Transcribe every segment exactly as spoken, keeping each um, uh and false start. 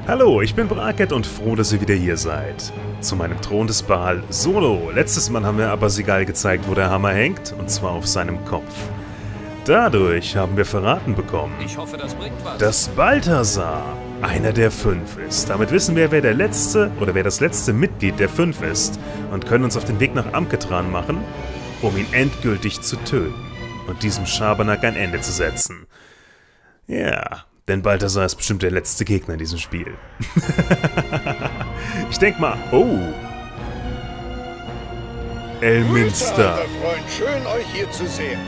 Hallo, ich bin Braket und froh, dass ihr wieder hier seid. Zu meinem Thron des Baal Solo. Letztes Mal haben wir aber Sigal gezeigt, wo der Hammer hängt, und zwar auf seinem Kopf. Dadurch haben wir verraten bekommen, Ich hoffe, das bringt was. dass Balthasar einer der fünf ist. Damit wissen wir, wer der letzte oder wer das letzte Mitglied der fünf ist und können uns auf den Weg nach Amketran machen, um ihn endgültig zu töten und diesem Schabernack ein Ende zu setzen. Ja, denn Balthasar ist bestimmt der letzte Gegner in diesem Spiel. Ich denk mal, oh. Elminster. Grüße, alter Freund. Schön, euch hier zu sehen.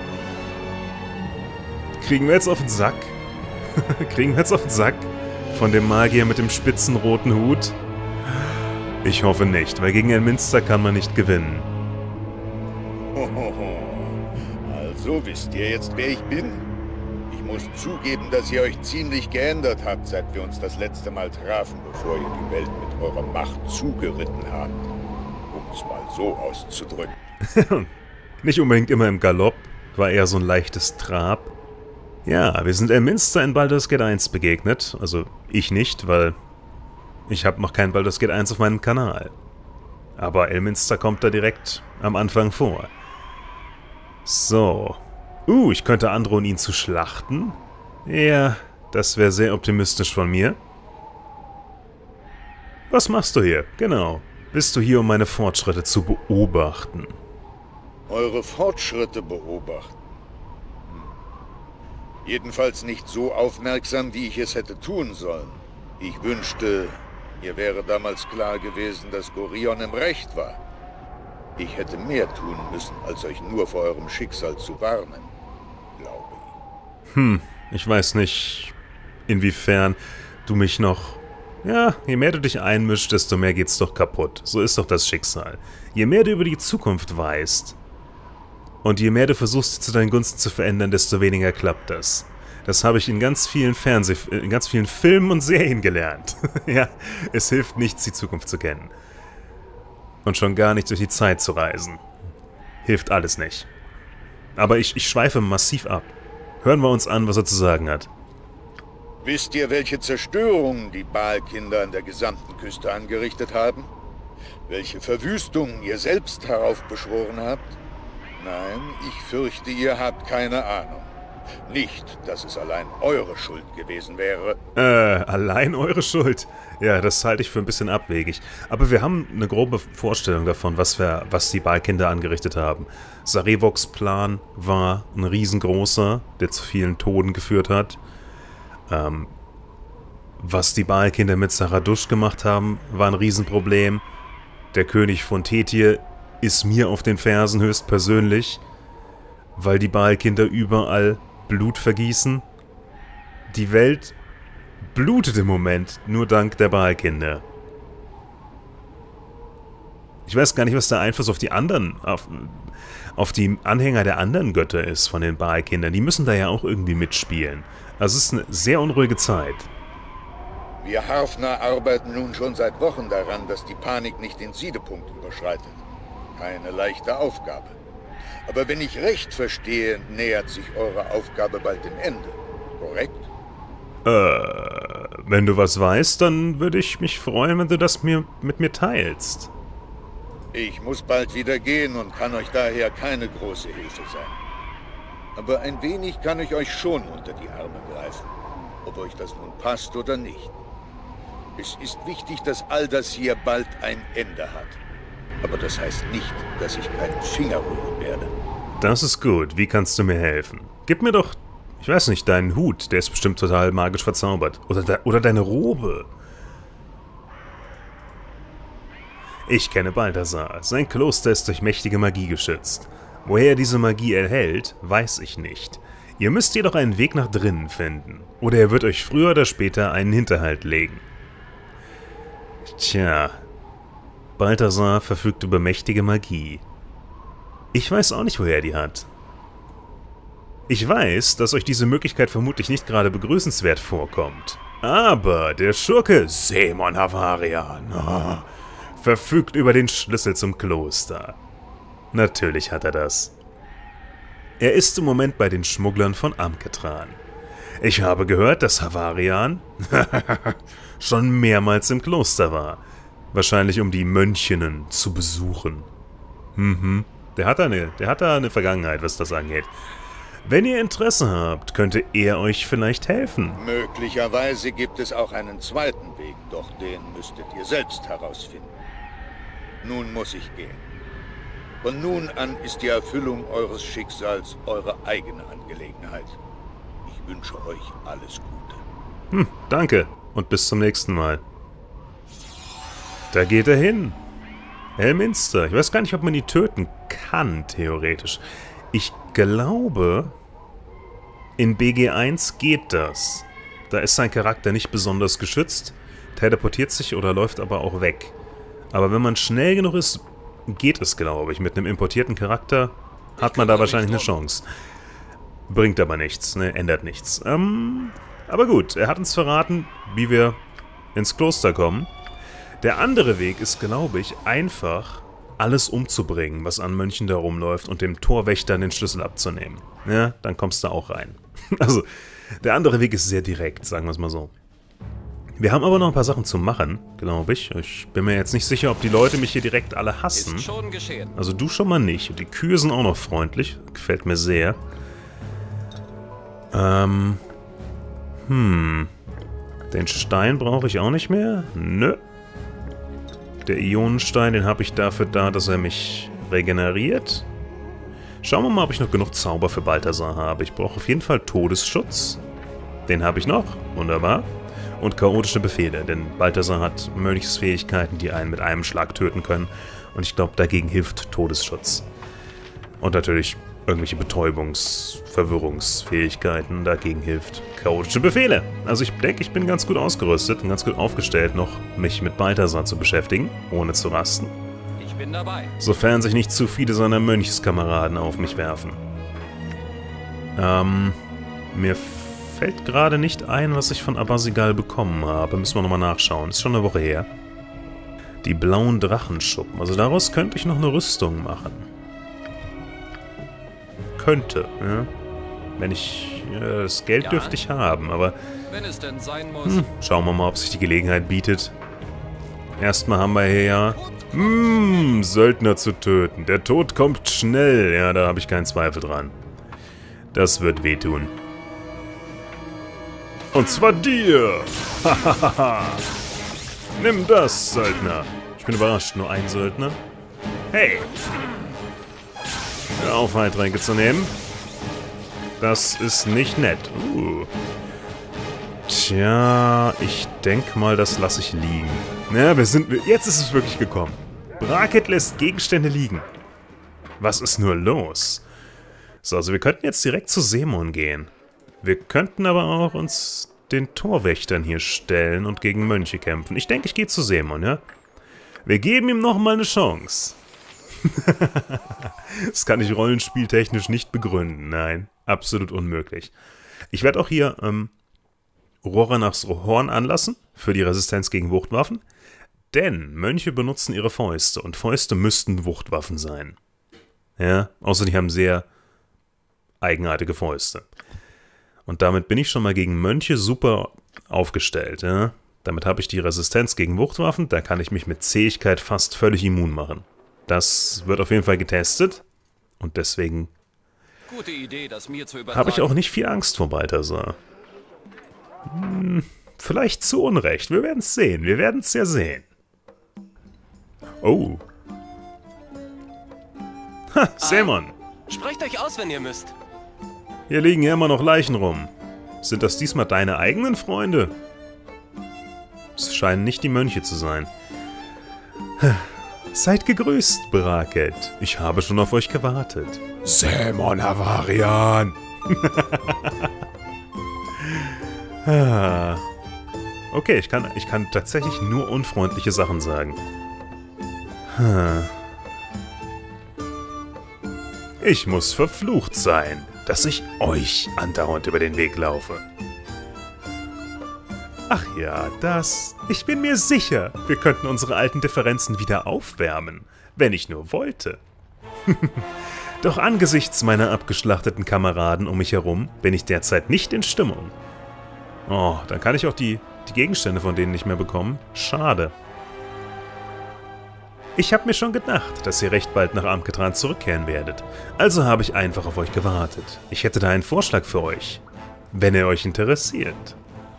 Kriegen wir jetzt auf den Sack? Kriegen wir jetzt auf den Sack? Von dem Magier mit dem spitzen roten Hut? Ich hoffe nicht, weil gegen Elminster kann man nicht gewinnen. Hohoho. Also wisst ihr jetzt, wer ich bin? Ich muss zugeben, dass ihr euch ziemlich geändert habt, seit wir uns das letzte Mal trafen, bevor ihr die Welt mit eurer Macht zugeritten habt. Um es mal so auszudrücken. Nicht unbedingt immer im Galopp, war eher so ein leichtes Trab. Ja, wir sind Elminster in Baldur's Gate eins begegnet. Also ich nicht, weil ich habe noch kein Baldur's Gate eins auf meinem Kanal. Aber Elminster kommt da direkt am Anfang vor. So. Uh, ich könnte androhen, ihn zu schlachten. Ja, das wäre sehr optimistisch von mir. Was machst du hier? Genau. Bist du hier, um meine Fortschritte zu beobachten? Eure Fortschritte beobachten. Hm. Jedenfalls nicht so aufmerksam, wie ich es hätte tun sollen. Ich wünschte, mir wäre damals klar gewesen, dass Gorion im Recht war. Ich hätte mehr tun müssen, als euch nur vor eurem Schicksal zu warnen, glaube ich. Hm, ich weiß nicht, inwiefern du mich noch... Ja, je mehr du dich einmischst, desto mehr geht's doch kaputt. So ist doch das Schicksal. Je mehr du über die Zukunft weißt und je mehr du versuchst, sie zu deinen Gunsten zu verändern, desto weniger klappt das. Das habe ich in ganz vielen Fernseh... in ganz vielen Filmen und Serien gelernt. Ja, es hilft nichts, die Zukunft zu kennen. Und schon gar nicht durch die Zeit zu reisen. Hilft alles nicht. Aber ich, ich schweife massiv ab. Hören wir uns an, was er zu sagen hat. Wisst ihr, welche Zerstörungen die Baalkinder an der gesamten Küste angerichtet haben? Welche Verwüstungen ihr selbst heraufbeschworen habt? Nein, ich fürchte, ihr habt keine Ahnung. Nicht, dass es allein eure Schuld gewesen wäre. Äh, allein eure Schuld? Ja, das halte ich für ein bisschen abwegig. Aber wir haben eine grobe Vorstellung davon, was, wir, was die Baalkinder angerichtet haben. Sarevoks Plan war ein riesengroßer, der zu vielen Toten geführt hat. Ähm, was die Baalkinder mit Zaradusch gemacht haben, war ein Riesenproblem. Der König von Tetir ist mir auf den Fersen höchstpersönlich, weil die Baalkinder überall Blut vergießen. Die Welt blutet im Moment, nur dank der Baalkinder. Ich weiß gar nicht, was der Einfluss auf die anderen, auf, auf die Anhänger der anderen Götter ist von den Baalkindern. Die müssen da ja auch irgendwie mitspielen. Also es ist eine sehr unruhige Zeit. Wir Harfner arbeiten nun schon seit Wochen daran, dass die Panik nicht den Siedepunkt überschreitet. Keine leichte Aufgabe. Aber wenn ich recht verstehe, nähert sich eure Aufgabe bald dem Ende. Korrekt? Äh, wenn du was weißt, dann würde ich mich freuen, wenn du das mir mit mir teilst. Ich muss bald wieder gehen und kann euch daher keine große Hilfe sein. Aber ein wenig kann ich euch schon unter die Arme greifen, ob euch das nun passt oder nicht. Es ist wichtig, dass all das hier bald ein Ende hat. Aber das heißt nicht, dass ich keinen Finger rühren werde. Das ist gut. Wie kannst du mir helfen? Gib mir doch, ich weiß nicht, deinen Hut. Der ist bestimmt total magisch verzaubert. Oder, de oder deine Robe. Ich kenne Balthasar. Sein Kloster ist durch mächtige Magie geschützt. Woher er diese Magie erhält, weiß ich nicht. Ihr müsst jedoch einen Weg nach drinnen finden. Oder er wird euch früher oder später einen Hinterhalt legen. Tja... Balthasar verfügt über mächtige Magie. Ich weiß auch nicht, woher er die hat. Ich weiß, dass euch diese Möglichkeit vermutlich nicht gerade begrüßenswert vorkommt. Aber der Schurke Semon Havarian oh, verfügt über den Schlüssel zum Kloster. Natürlich hat er das. Er ist im Moment bei den Schmugglern von Amketran. Ich habe gehört, dass Havarian schon mehrmals im Kloster war. Wahrscheinlich um die Mönchinnen zu besuchen. Mhm. Der hat da eine, der hat da eine Vergangenheit, was das angeht. Wenn ihr Interesse habt, könnte er euch vielleicht helfen. Möglicherweise gibt es auch einen zweiten Weg, doch den müsstet ihr selbst herausfinden. Nun muss ich gehen. Von nun an ist die Erfüllung eures Schicksals eure eigene Angelegenheit. Ich wünsche euch alles Gute. Hm, danke und bis zum nächsten Mal. Da geht er hin. Elminster. Ich weiß gar nicht, ob man die töten kann, theoretisch. Ich glaube, in B G eins geht das. Da ist sein Charakter nicht besonders geschützt, teleportiert sich oder läuft aber auch weg. Aber wenn man schnell genug ist, geht es, glaube ich. Mit einem importierten Charakter hat man da wahrscheinlich eine Chance. Bringt aber nichts, ne? Ändert nichts. Ähm, aber gut, er hat uns verraten, wie wir ins Kloster kommen. Der andere Weg ist, glaube ich, einfach alles umzubringen, was an Mönchen da rumläuft und dem Torwächter den Schlüssel abzunehmen. Ja, dann kommst du auch rein. Also, der andere Weg ist sehr direkt, sagen wir es mal so. Wir haben aber noch ein paar Sachen zu machen, glaube ich. Ich bin mir jetzt nicht sicher, ob die Leute mich hier direkt alle hassen. Ist schon geschehen. Also du schon mal nicht. Und die Kühe sind auch noch freundlich. Gefällt mir sehr. Ähm. Hm. Den Stein brauche ich auch nicht mehr. Nö. Der Ionenstein, den habe ich dafür da, dass er mich regeneriert. Schauen wir mal, ob ich noch genug Zauber für Balthasar habe. Ich brauche auf jeden Fall Todesschutz. Den habe ich noch. Wunderbar. Und chaotische Befehle, denn Balthasar hat Mönchsfähigkeiten, die einen mit einem Schlag töten können. Und ich glaube, dagegen hilft Todesschutz. Und natürlich irgendwelche Betäubungs-, Verwirrungsfähigkeiten, dagegen hilft chaotische Befehle. Also ich denke, ich bin ganz gut ausgerüstet und ganz gut aufgestellt, noch mich mit Balthasar zu beschäftigen, ohne zu rasten. Ich bin dabei. Sofern sich nicht zu viele seiner Mönchskameraden auf mich werfen. Ähm, mir fällt gerade nicht ein, was ich von Abasigal bekommen habe. Müssen wir nochmal nachschauen. Ist schon eine Woche her. Die blauen Drachenschuppen. Also daraus könnte ich noch eine Rüstung machen. Könnte, ja. Wenn ich... Ja, das Geld Ja. dürfte ich haben, aber... Wenn es denn sein muss. Hm, schauen wir mal, ob sich die Gelegenheit bietet. Erstmal haben wir hier ja... Hm, Söldner zu töten. Der Tod kommt schnell. Ja, da habe ich keinen Zweifel dran. Das wird wehtun. Und zwar dir! Hahaha! Nimm das, Söldner! Ich bin überrascht, nur ein Söldner? Hey! Hör auf, Heiltränke zu nehmen. Das ist nicht nett. Uh. Tja, ich denke mal, das lasse ich liegen. Ja, wir sind... Jetzt ist es wirklich gekommen. Braket lässt Gegenstände liegen. Was ist nur los? So, also wir könnten jetzt direkt zu Semon gehen. Wir könnten aber auch uns den Torwächtern hier stellen und gegen Mönche kämpfen. Ich denke, ich gehe zu Semon, ja? Wir geben ihm nochmal eine Chance. Das kann ich rollenspieltechnisch nicht begründen. Nein, absolut unmöglich. Ich werde auch hier ähm, Roranachs Horn anlassen für die Resistenz gegen Wuchtwaffen. Denn Mönche benutzen ihre Fäuste und Fäuste müssten Wuchtwaffen sein. Ja, außer die haben sehr eigenartige Fäuste. Und damit bin ich schon mal gegen Mönche super aufgestellt. Ja? Damit habe ich die Resistenz gegen Wuchtwaffen, da kann ich mich mit Zähigkeit fast völlig immun machen. Das wird auf jeden Fall getestet und deswegen Gute Idee, das mir zu übertragen. habe ich auch nicht viel Angst vor Balthasar. Hm, vielleicht zu Unrecht, wir werden es sehen, wir werden es ja sehen. Oh. Ha, Semon. Sprecht euch aus, wenn ihr müsst. Hier liegen ja immer noch Leichen rum. Sind das diesmal deine eigenen Freunde? Es scheinen nicht die Mönche zu sein. Seid gegrüßt, Braket. Ich habe schon auf euch gewartet. Semon Havarian. Okay, ich kann, ich kann tatsächlich nur unfreundliche Sachen sagen. Ich muss verflucht sein, dass ich euch andauernd über den Weg laufe. Ach ja, das. Ich bin mir sicher, wir könnten unsere alten Differenzen wieder aufwärmen, wenn ich nur wollte. Doch angesichts meiner abgeschlachteten Kameraden um mich herum bin ich derzeit nicht in Stimmung. Oh, dann kann ich auch die, die Gegenstände von denen nicht mehr bekommen. Schade. Ich habe mir schon gedacht, dass ihr recht bald nach Amketran zurückkehren werdet. Also habe ich einfach auf euch gewartet. Ich hätte da einen Vorschlag für euch, wenn er euch interessiert.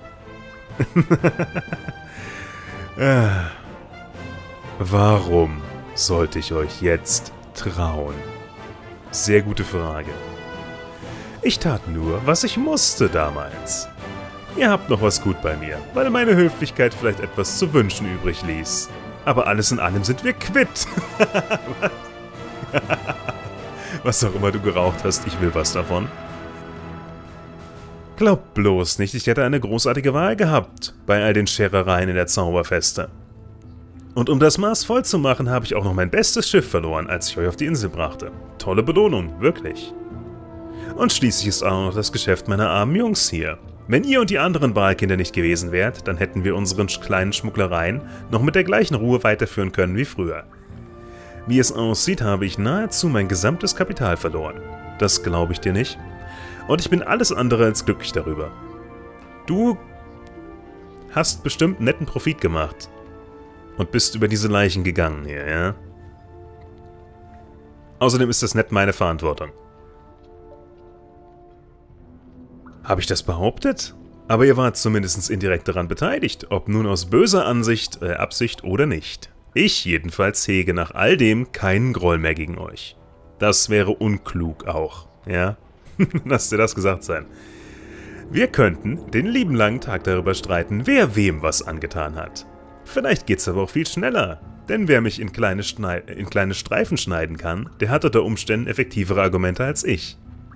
äh, warum sollte ich euch jetzt trauen? Sehr gute Frage. Ich tat nur, was ich musste damals. Ihr habt noch was gut bei mir, weil meine Höflichkeit vielleicht etwas zu wünschen übrig ließ. Aber alles in allem sind wir quitt. Was auch immer du geraucht hast, ich will was davon. Glaubt bloß nicht, ich hätte eine großartige Wahl gehabt bei all den Scherereien in der Zauberfeste. Und um das Maß voll zu machen, habe ich auch noch mein bestes Schiff verloren, als ich euch auf die Insel brachte. Tolle Belohnung, wirklich. Und schließlich ist auch noch das Geschäft meiner armen Jungs hier. Wenn ihr und die anderen Wahlkinder nicht gewesen wärt, dann hätten wir unseren kleinen Schmugglereien noch mit der gleichen Ruhe weiterführen können wie früher. Wie es aussieht, habe ich nahezu mein gesamtes Kapital verloren. Das glaube ich dir nicht. Und ich bin alles andere als glücklich darüber. Du hast bestimmt netten Profit gemacht. Und bist über diese Leichen gegangen hier, ja? Außerdem ist das nicht meine Verantwortung. Habe ich das behauptet? Aber ihr wart zumindest indirekt daran beteiligt, ob nun aus böser Ansicht, äh, Absicht oder nicht. Ich jedenfalls hege nach all dem keinen Groll mehr gegen euch. Das wäre unklug auch, ja? Lass dir das gesagt sein. Wir könnten den lieben langen Tag darüber streiten, wer wem was angetan hat. Vielleicht geht's aber auch viel schneller, denn wer mich in kleine, Schneid in kleine Streifen schneiden kann, der hat unter Umständen effektivere Argumente als ich.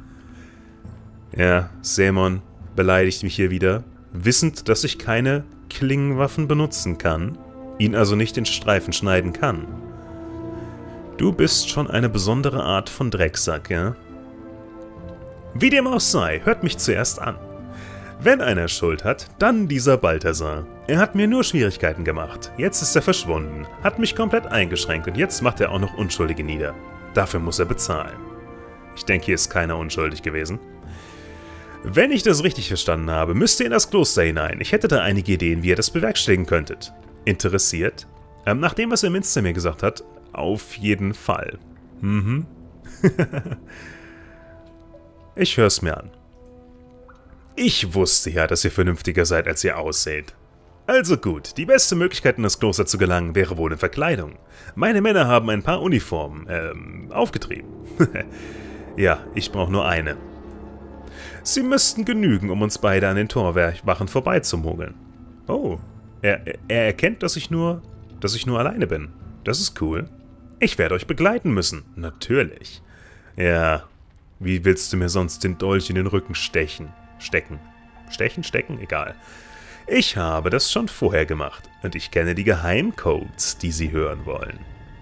Ja, Sämon beleidigt mich hier wieder, wissend, dass ich keine Klingenwaffen benutzen kann, ihn also nicht in Streifen schneiden kann. Du bist schon eine besondere Art von Drecksack, ja? Wie dem auch sei, hört mich zuerst an. Wenn einer Schuld hat, dann dieser Balthasar. Er hat mir nur Schwierigkeiten gemacht. Jetzt ist er verschwunden, hat mich komplett eingeschränkt und jetzt macht er auch noch Unschuldige nieder. Dafür muss er bezahlen. Ich denke, hier ist keiner unschuldig gewesen. Wenn ich das richtig verstanden habe, müsst ihr in das Kloster hinein. Ich hätte da einige Ideen, wie ihr das bewerkstelligen könntet. Interessiert? Ähm, nach dem, was der Minster mir gesagt hat, auf jeden Fall. Mhm. Ich hör's mir an. Ich wusste ja, dass ihr vernünftiger seid, als ihr ausseht. Also gut, die beste Möglichkeit, in das Kloster zu gelangen, wäre wohl in Verkleidung. Meine Männer haben ein paar Uniformen, ähm, aufgetrieben. Ja, ich brauche nur eine. Sie müssten genügen, um uns beide an den Torwachen vorbeizumogeln. Oh, er, er erkennt, dass ich nur, dass ich nur alleine bin. Das ist cool. Ich werde euch begleiten müssen. Natürlich. Ja, wie willst du mir sonst den Dolch in den Rücken stechen? Stecken. Stechen, stecken? Egal. Ich habe das schon vorher gemacht und ich kenne die Geheimcodes, die Sie hören wollen.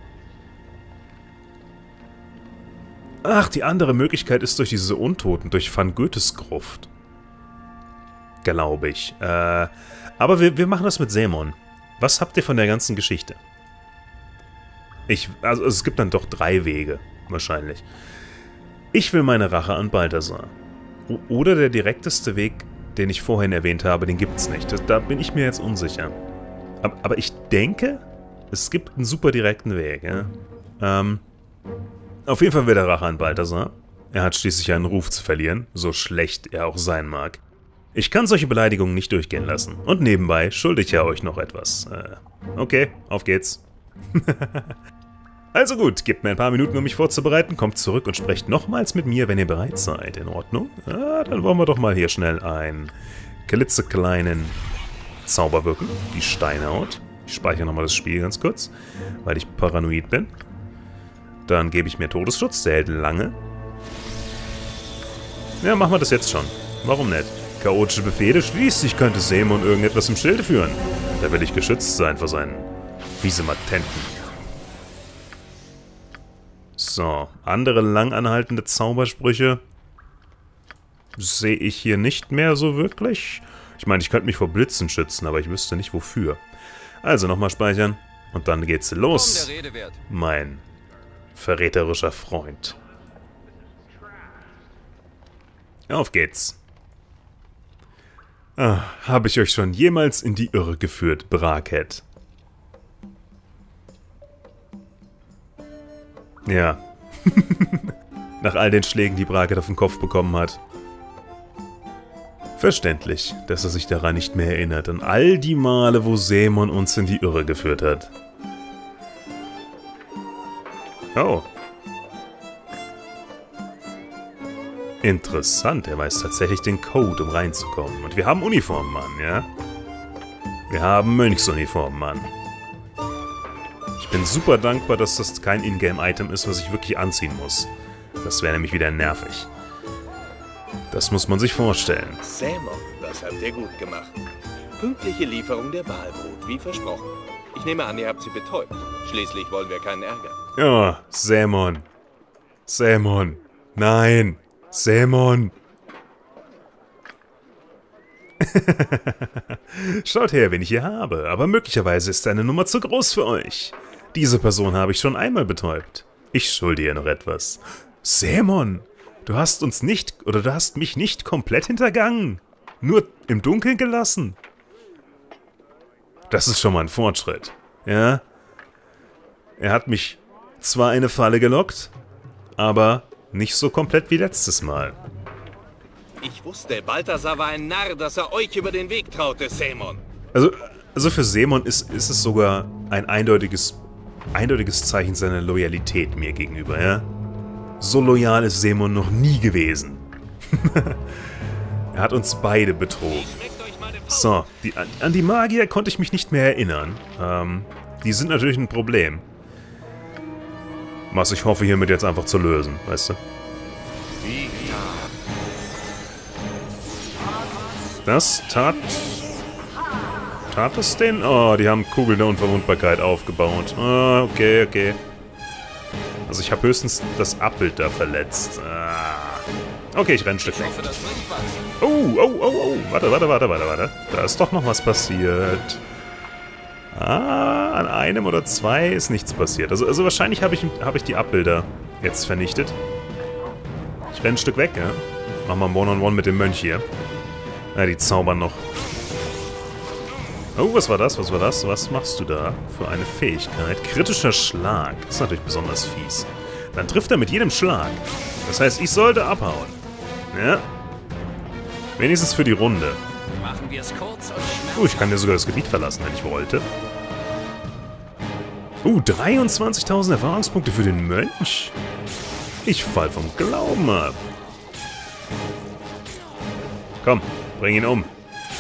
Ach, die andere Möglichkeit ist durch diese Untoten, durch Van Goethes Gruft. Glaube ich. Äh, aber wir, wir machen das mit Sämon. Was habt ihr von der ganzen Geschichte? Ich, also es gibt dann doch drei Wege, wahrscheinlich. Ich will meine Rache an Balthasar. O oder der direkteste Weg, den ich vorhin erwähnt habe, den gibt's nicht. Das, da bin ich mir jetzt unsicher. Aber, aber ich denke, es gibt einen super direkten Weg. Ja? Ähm, auf jeden Fall will er Rache an Balthasar. Er hat schließlich einen Ruf zu verlieren, so schlecht er auch sein mag. Ich kann solche Beleidigungen nicht durchgehen lassen. Und nebenbei schulde ich ja euch noch etwas. Äh, okay, auf geht's. Also gut, gebt mir ein paar Minuten, um mich vorzubereiten, kommt zurück und sprecht nochmals mit mir, wenn ihr bereit seid. In Ordnung? Ja, dann wollen wir doch mal hier schnell einen klitzekleinen Zauber wirken. Die Steinhaut. Ich speichere nochmal das Spiel ganz kurz, weil ich paranoid bin. Dann gebe ich mir Todesschutz, der hält lange. Ja, machen wir das jetzt schon. Warum nicht? Chaotische Befehle, schließlich könnte Sämon irgendetwas im Schilde führen. Da will ich geschützt sein vor seinen Wiesematenten. So, andere langanhaltende Zaubersprüche sehe ich hier nicht mehr so wirklich. Ich meine, ich könnte mich vor Blitzen schützen, aber ich wüsste nicht wofür. Also nochmal speichern und dann geht's los, mein verräterischer Freund. Auf geht's. Ah, habe ich euch schon jemals in die Irre geführt, Braket? Ja. Nach all den Schlägen, die Braket auf den Kopf bekommen hat. Verständlich, dass er sich daran nicht mehr erinnert, an all die Male, wo Sämon uns in die Irre geführt hat. Oh. Interessant, er weiß tatsächlich den Code, um reinzukommen. Und wir haben Uniformen an, ja? Wir haben Mönchsuniformen an. Ich bin super dankbar, dass das kein Ingame-Item ist, was ich wirklich anziehen muss. Das wäre nämlich wieder nervig. Das muss man sich vorstellen. Sämon, das habt ihr gut gemacht. Pünktliche Lieferung der Walbrot, wie versprochen. Ich nehme an, ihr habt sie betäubt. Schließlich wollen wir keinen Ärger. Ja, Sämon. Sämon. Nein. Sämon. Schaut her, wen ich hier habe. Aber möglicherweise ist eine Nummer zu groß für euch. Diese Person habe ich schon einmal betäubt. Ich schulde ihr noch etwas. Sämon, du hast uns nicht, oder du hast mich nicht komplett hintergangen. Nur im Dunkeln gelassen. Das ist schon mal ein Fortschritt. Ja? Er hat mich zwar in eine Falle gelockt, aber nicht so komplett wie letztes Mal. Ich wusste, Balthasar war ein Narr, dass er euch über den Weg traute, Sämon. Also, also für Sämon ist, ist es sogar ein eindeutiges, eindeutiges Zeichen seiner Loyalität mir gegenüber, ja? So loyal ist Sämon noch nie gewesen. Er hat uns beide betrogen. So, die, an die Magier konnte ich mich nicht mehr erinnern. Ähm, die sind natürlich ein Problem. Was ich hoffe, hiermit jetzt einfach zu lösen, weißt du? Das tat... Tat es den? Oh, die haben Kugeln der Unverwundbarkeit aufgebaut. Oh, okay, okay. Also ich habe höchstens das Abbild da verletzt. Ah. Okay, ich renne ein Stück weg. Oh, oh, oh, oh. Warte, warte, warte, warte, warte. Da ist doch noch was passiert. Ah, an einem oder zwei ist nichts passiert. Also, also wahrscheinlich habe ich, hab ich die Abbilder jetzt vernichtet. Ich renne ein Stück weg, ja. Mach mal ein One-on-One mit dem Mönch hier. Ja, die zaubern noch. Oh, was war das? Was war das? Was machst du da für eine Fähigkeit? Kritischer Schlag. Das ist natürlich besonders fies. Dann trifft er mit jedem Schlag. Das heißt, ich sollte abhauen. Ja. Wenigstens für die Runde. Machen wir es kurz und Oh, ich kann ja sogar das Gebiet verlassen, wenn ich wollte. Uh, dreiundzwanzigtausend Erfahrungspunkte für den Mönch. Ich fall vom Glauben ab. Komm, bring ihn um.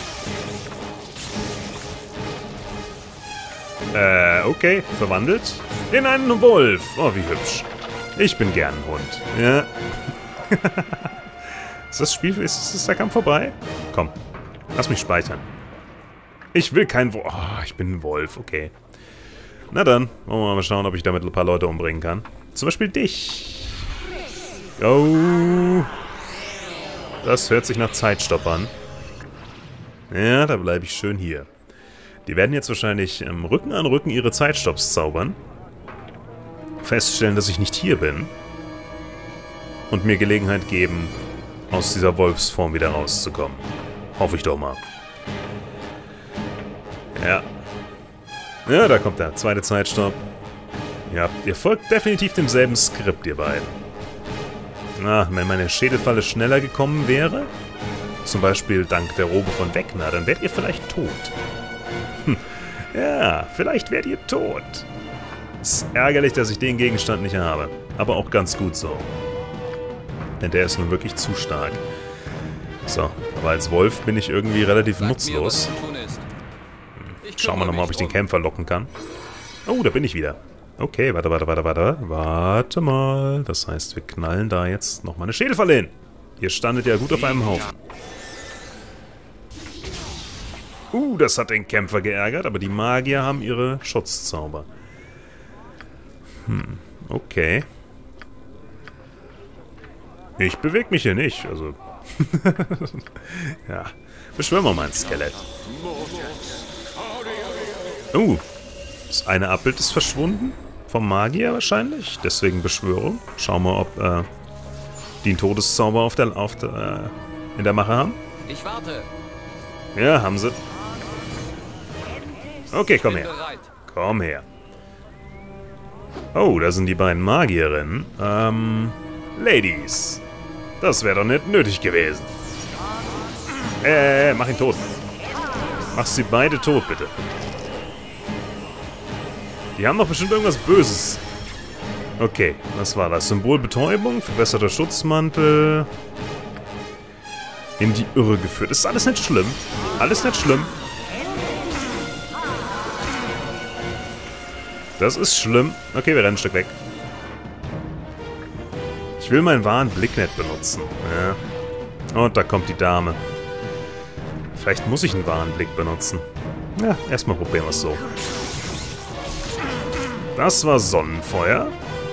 Äh, okay, verwandelt. In einen Wolf. Oh, wie hübsch. Ich bin gern ein Hund. Ja. Ist das Spiel, ist, ist der Kampf vorbei? Komm, lass mich speichern. Ich will kein Wolf. Oh, ich bin ein Wolf, okay. Na dann, wollen wir mal schauen, ob ich damit ein paar Leute umbringen kann. Zum Beispiel dich. Oh. Das hört sich nach Zeitstopp an. Ja, da bleibe ich schön hier. Die werden jetzt wahrscheinlich ähm, Rücken an Rücken ihre Zeitstopps zaubern. Feststellen, dass ich nicht hier bin. Und mir Gelegenheit geben, aus dieser Wolfsform wieder rauszukommen. Hoffe ich doch mal. Ja. Ja, da kommt der zweite Zeitstopp. Ja, ihr folgt definitiv demselben Skript, ihr beiden. Na, wenn meine Schädelfalle schneller gekommen wäre, zum Beispiel dank der Robe von Vecna, dann wärt ihr vielleicht tot. Hm. Ja, vielleicht wärt ihr tot. Ist ärgerlich, dass ich den Gegenstand nicht habe. Aber auch ganz gut so. Denn der ist nun wirklich zu stark. So, aber als Wolf bin ich irgendwie relativ nutzlos. Schauen wir nochmal, ob ich den Kämpfer locken kann. Oh, da bin ich wieder. Okay, warte, warte, warte, warte. Warte mal. Das heißt, wir knallen da jetzt nochmal eine Schädelfalle hin. Ihr standet ja gut auf einem Haufen. Uh, das hat den Kämpfer geärgert, aber die Magier haben ihre Schutzzauber. Hm, okay. Ich bewege mich hier nicht, also... ja, beschwören wir mal ein Skelett. Uh, das eine Abbild ist verschwunden. Vom Magier wahrscheinlich, deswegen Beschwörung. Schauen wir, ob äh, die einen Todeszauber auf der, auf der, äh, in der Mache haben. Ich warte. Ja, haben sie. Okay, komm Bin her. bereit. Komm her. Oh, da sind die beiden Magierinnen. Ähm, Ladies. Das wäre doch nicht nötig gewesen. Äh, mach ihn tot. Mach sie beide tot, bitte. Die haben doch bestimmt irgendwas Böses. Okay, was war das? Symbol Betäubung, verbesserter Schutzmantel. In die Irre geführt. Ist alles nicht schlimm. Alles nicht schlimm. Das ist schlimm. Okay, wir rennen ein Stück weg. Ich will meinen wahren Blick nicht benutzen. Ja. Und da kommt die Dame. Vielleicht muss ich einen wahren Blick benutzen. Ja, erstmal probieren wir es so. Das war Sonnenfeuer.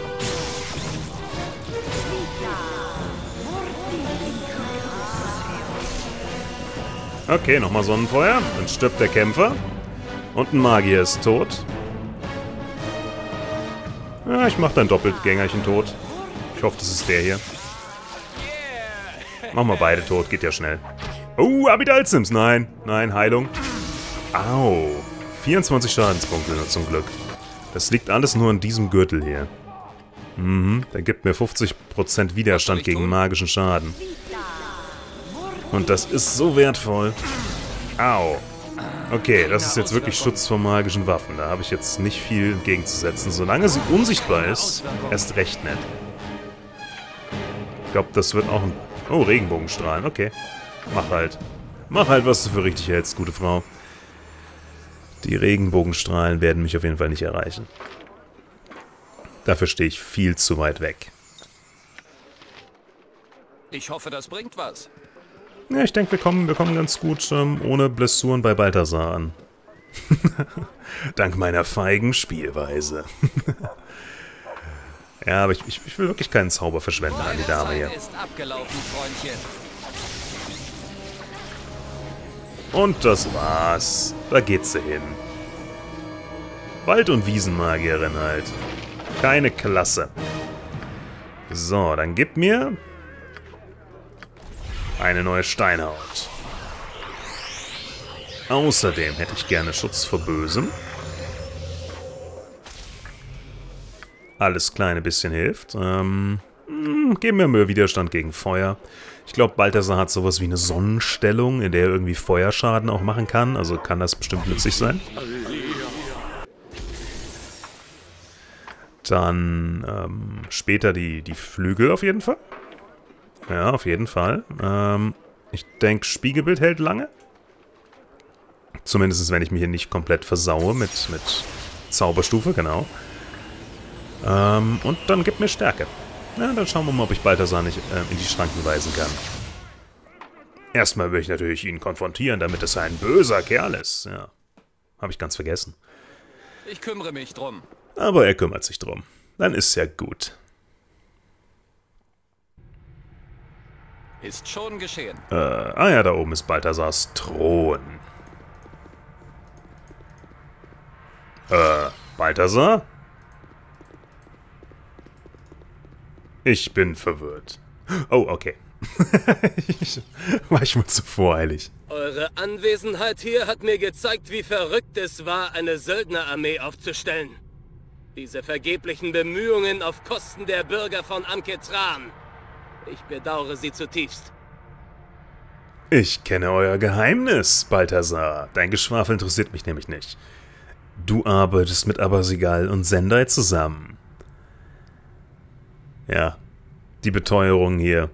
Okay, nochmal Sonnenfeuer. Dann stirbt der Kämpfer. Und ein Magier ist tot. Ja, ich mach dann Doppeltgängerchen tot. Ich hoffe, das ist der hier. Machen wir beide tot, geht ja schnell. Oh, Abidalzims, nein. Nein, Heilung. Au. vierundzwanzig Schadenspunkte nur zum Glück. Das liegt alles nur an diesem Gürtel hier. Mhm, der gibt mir fünfzig Prozent Widerstand gegen magischen Schaden. Und das ist so wertvoll. Au. Okay, das ist jetzt wirklich Schutz vor magischen Waffen. Da habe ich jetzt nicht viel entgegenzusetzen. Solange sie unsichtbar ist, erst recht nett. Ich glaube, das wird auch ein... Oh, Regenbogenstrahlen. Okay. Mach halt. Mach halt, was du für richtig hältst, gute Frau. Die Regenbogenstrahlen werden mich auf jeden Fall nicht erreichen. Dafür stehe ich viel zu weit weg. Ich hoffe, das bringt was. Ja, ich denke, wir kommen, wir kommen ganz gut ähm, ohne Blessuren bei Balthasar an. Dank meiner feigen Spielweise. Ja, aber ich, ich, ich will wirklich keinen Zauber verschwenden an die Dame hier. Ist abgelaufen, Freundchen. Und das war's. Da geht sie hin. Wald- und Wiesenmagierin halt. Keine Klasse. So, dann gib mir eine neue Steinhaut. Außerdem hätte ich gerne Schutz vor Bösem. Alles kleine bisschen hilft. Ähm, geben mir mehr Widerstand gegen Feuer. Ich glaube, Balthasar hat sowas wie eine Sonnenstellung, in der er irgendwie Feuerschaden auch machen kann. Also kann das bestimmt nützlich sein. Dann ähm, später die, die Flügel auf jeden Fall. Ja, auf jeden Fall. Ähm, ich denke, Spiegelbild hält lange. Zumindest wenn ich mich hier nicht komplett versaue mit, mit Zauberstufe, genau. Ähm, und dann gibt mir Stärke. Ja, dann schauen wir mal, ob ich Balthasar nicht äh, in die Schranken weisen kann. Erstmal will ich natürlich ihn konfrontieren, damit es ein böser Kerl ist. Ja, habe ich ganz vergessen. Ich kümmere mich drum. Aber er kümmert sich drum. Dann ist ja gut. Ist schon geschehen. Äh, ah ja, da oben ist Balthasars Thron. Äh, Balthasar? Ich bin verwirrt. Oh, okay. ich, war ich wohl zu voreilig. Eure Anwesenheit hier hat mir gezeigt, wie verrückt es war, eine Söldnerarmee aufzustellen. Diese vergeblichen Bemühungen auf Kosten der Bürger von Anketran. Ich bedauere sie zutiefst. Ich kenne euer Geheimnis, Balthasar. Dein Geschwafel interessiert mich nämlich nicht. Du arbeitest mit Abasigal und Sendai zusammen. Ja, die Beteuerung hier.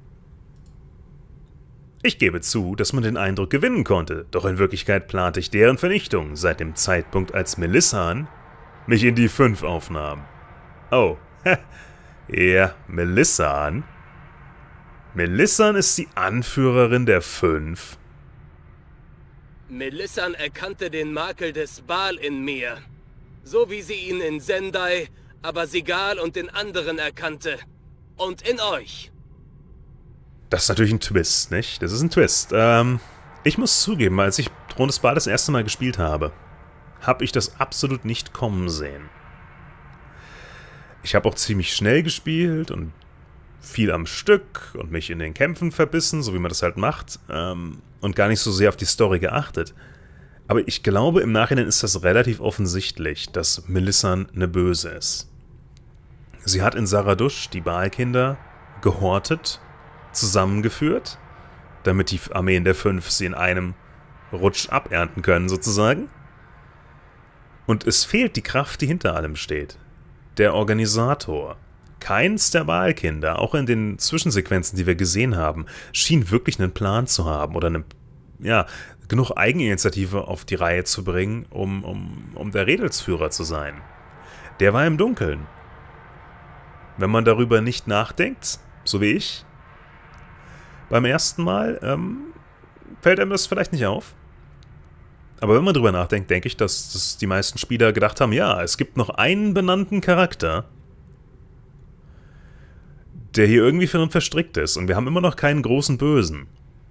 Ich gebe zu, dass man den Eindruck gewinnen konnte, doch in Wirklichkeit plante ich deren Vernichtung seit dem Zeitpunkt, als Melissan mich in die Fünf aufnahm. Oh, ja, Melissan? Melissan ist die Anführerin der Fünf. Melissan erkannte den Makel des Baal in mir. So wie sie ihn in Sendai, Abasigal und den anderen erkannte. Und in euch. Das ist natürlich ein Twist, nicht? Das ist ein Twist. Ähm, ich muss zugeben, als ich Thron des Baal das erste Mal gespielt habe, habe ich das absolut nicht kommen sehen. Ich habe auch ziemlich schnell gespielt und viel am Stück und mich in den Kämpfen verbissen, so wie man das halt macht, ähm, und gar nicht so sehr auf die Story geachtet. Aber ich glaube, im Nachhinein ist das relativ offensichtlich, dass Melissan eine Böse ist. Sie hat in Zaradusch die Baalkinder gehortet, zusammengeführt, damit die Armeen der Fünf sie in einem Rutsch abernten können, sozusagen. Und es fehlt die Kraft, die hinter allem steht. Der Organisator. Keins der Baalkinder, auch in den Zwischensequenzen, die wir gesehen haben, schien wirklich einen Plan zu haben oder eine, ja, genug Eigeninitiative auf die Reihe zu bringen, um, um, um der Rädelsführer zu sein. Der war im Dunkeln. Wenn man darüber nicht nachdenkt, so wie ich, beim ersten Mal, ähm, fällt einem das vielleicht nicht auf. Aber wenn man drüber nachdenkt, denke ich, dass, dass die meisten Spieler gedacht haben, ja, es gibt noch einen benannten Charakter, der hier irgendwie für uns verstrickt ist. Und wir haben immer noch keinen großen Bösen.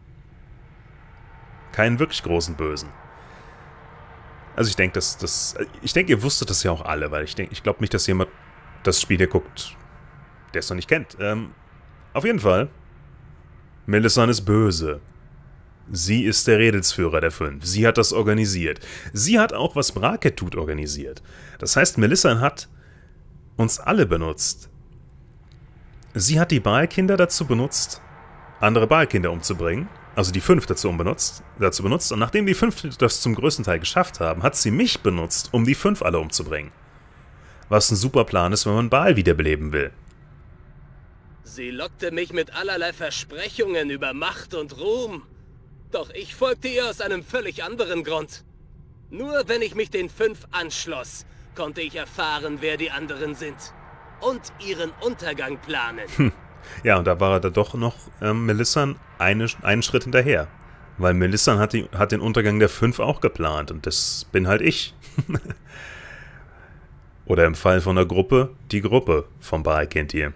Keinen wirklich großen Bösen. Also ich denke, dass das, ich denke, ihr wusstet das ja auch alle, weil ich denke, ich glaube nicht, dass jemand das Spiel hier guckt, der es noch nicht kennt. Ähm, auf jeden Fall, Melissan ist böse. Sie ist der Rädelsführer der Fünf. Sie hat das organisiert. Sie hat auch, was Braket tut, organisiert. Das heißt, Melissan hat uns alle benutzt. Sie hat die Baalkinder dazu benutzt, andere Baalkinder umzubringen. Also die Fünf dazu, benutzt, dazu benutzt. Und nachdem die Fünf das zum größten Teil geschafft haben, hat sie mich benutzt, um die Fünf alle umzubringen. Was ein super Plan ist, wenn man Baal wiederbeleben will. Sie lockte mich mit allerlei Versprechungen über Macht und Ruhm. Doch ich folgte ihr aus einem völlig anderen Grund. Nur wenn ich mich den Fünf anschloss, konnte ich erfahren, wer die anderen sind. Und ihren Untergang planen. Hm. Ja, und da war er da doch noch ähm, Melissan eine, einen Schritt hinterher. Weil Melissan hat, die, hat den Untergang der Fünf auch geplant. Und das bin halt ich. Oder im Fall von der Gruppe, die Gruppe vom Baalkind hier.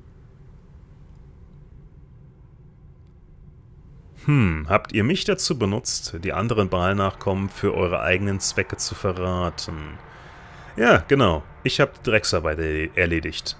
Hm, habt ihr mich dazu benutzt, die anderen Baal-Nachkommen für eure eigenen Zwecke zu verraten? Ja, genau. Ich habe die Drecksarbeit erledigt.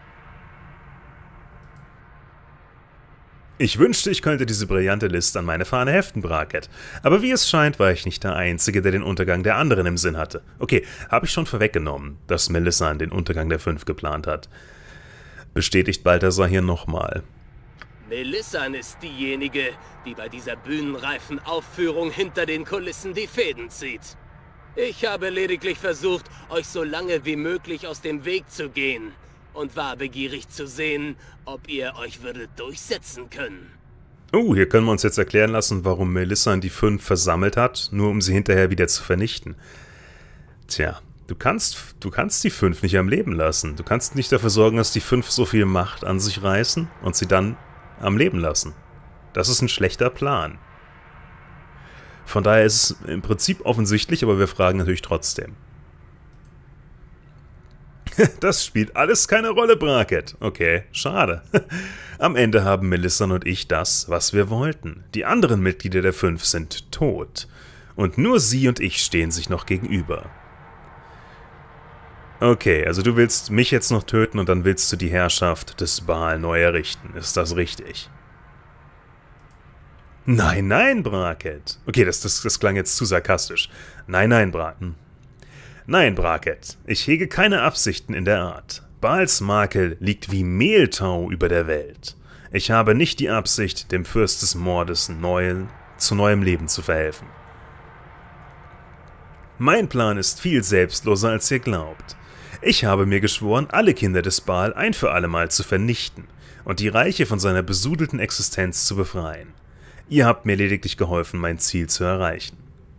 Ich wünschte, ich könnte diese brillante List an meine Fahne heften, Braket. Aber wie es scheint, war ich nicht der Einzige, der den Untergang der anderen im Sinn hatte. Okay, habe ich schon vorweggenommen, dass Melissan den Untergang der Fünf geplant hat. Bestätigt Balthasar hier nochmal. Melissan ist diejenige, die bei dieser bühnenreifen Aufführung hinter den Kulissen die Fäden zieht. Ich habe lediglich versucht, euch so lange wie möglich aus dem Weg zu gehen und war begierig zu sehen, ob ihr euch würdet durchsetzen können. Oh, hier können wir uns jetzt erklären lassen, warum Melissan die Fünf versammelt hat, nur um sie hinterher wieder zu vernichten. Tja, du kannst, du kannst die Fünf nicht am Leben lassen. Du kannst nicht dafür sorgen, dass die Fünf so viel Macht an sich reißen und sie dann am Leben lassen. Das ist ein schlechter Plan. Von daher ist es im Prinzip offensichtlich, aber wir fragen natürlich trotzdem. Das spielt alles keine Rolle, Braket. Okay, schade. Am Ende haben Melissan und ich das, was wir wollten. Die anderen Mitglieder der Fünf sind tot. Und nur sie und ich stehen sich noch gegenüber. Okay, also du willst mich jetzt noch töten und dann willst du die Herrschaft des Baal neu errichten. Ist das richtig? Nein, nein, Braket. Okay, das, das, das klang jetzt zu sarkastisch. Nein, nein, Braten. Nein, Braket. Ich hege keine Absichten in der Art. Baals Makel liegt wie Mehltau über der Welt. Ich habe nicht die Absicht, dem Fürst des Mordes neu, zu neuem Leben zu verhelfen. Mein Plan ist viel selbstloser, als ihr glaubt. Ich habe mir geschworen, alle Kinder des Baal ein für allemal zu vernichten und die Reiche von seiner besudelten Existenz zu befreien. Ihr habt mir lediglich geholfen, mein Ziel zu erreichen.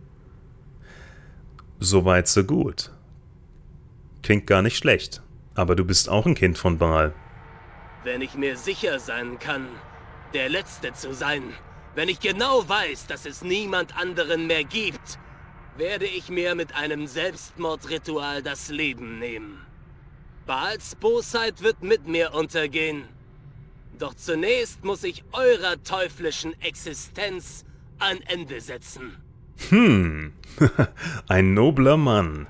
Soweit so gut. Klingt gar nicht schlecht, aber du bist auch ein Kind von Baal. Wenn ich mir sicher sein kann, der Letzte zu sein, wenn ich genau weiß, dass es niemand anderen mehr gibt, werde ich mir mit einem Selbstmordritual das Leben nehmen. Baals Bosheit wird mit mir untergehen. Doch zunächst muss ich eurer teuflischen Existenz ein Ende setzen. Hm, ein nobler Mann.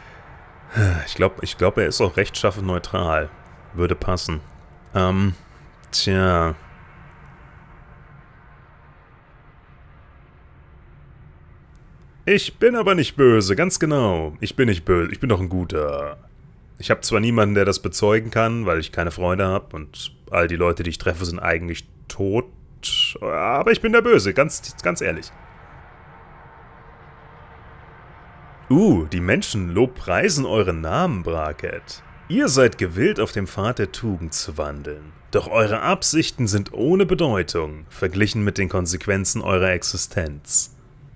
Ich glaube, ich glaub, er ist auch rechtschaffen neutral. Würde passen. Ähm, Tja. Ich bin aber nicht böse, ganz genau. Ich bin nicht böse, ich bin doch ein Guter. Ich habe zwar niemanden, der das bezeugen kann, weil ich keine Freunde habe und all die Leute, die ich treffe, sind eigentlich tot. Aber ich bin der Böse, ganz, ganz ehrlich. Uh, die Menschen lobpreisen euren Namen, Braket. Ihr seid gewillt, auf dem Pfad der Tugend zu wandeln. Doch eure Absichten sind ohne Bedeutung, verglichen mit den Konsequenzen eurer Existenz.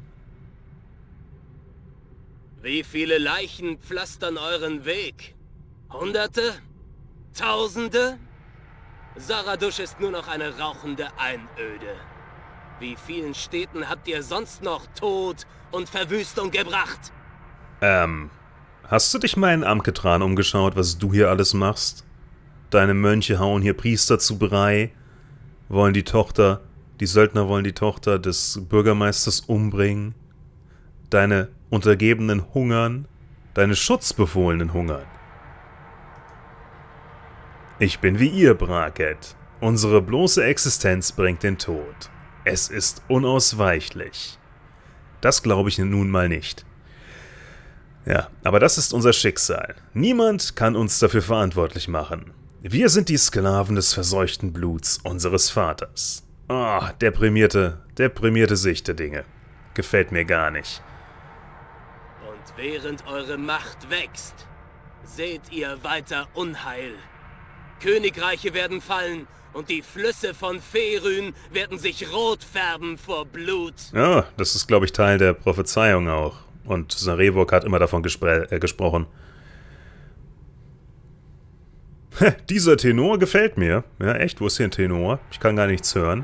Wie viele Leichen pflastern euren Weg? Hunderte? Tausende? Zaradusch ist nur noch eine rauchende Einöde. Wie vielen Städten habt ihr sonst noch Tod und Verwüstung gebracht? Ähm, hast du dich mal in Amketran umgeschaut, was du hier alles machst? Deine Mönche hauen hier Priester zu Brei, wollen die Tochter, die Söldner wollen die Tochter des Bürgermeisters umbringen. Deine Untergebenen hungern, deine Schutzbefohlenen hungern. Ich bin wie ihr, Braket. Unsere bloße Existenz bringt den Tod. Es ist unausweichlich. Das glaube ich nun mal nicht. Ja, aber das ist unser Schicksal. Niemand kann uns dafür verantwortlich machen. Wir sind die Sklaven des verseuchten Bluts unseres Vaters. Ah, oh, deprimierte, deprimierte Sicht der Dinge. Gefällt mir gar nicht. Und während eure Macht wächst, seht ihr weiter Unheil. Königreiche werden fallen und die Flüsse von Faerûn werden sich rot färben vor Blut. Ja, das ist, glaube ich, Teil der Prophezeiung auch. Und Zarevok hat immer davon gespr äh, gesprochen. Hä, dieser Tenor gefällt mir. Ja, echt? Wo ist hier ein Tenor? Ich kann gar nichts hören.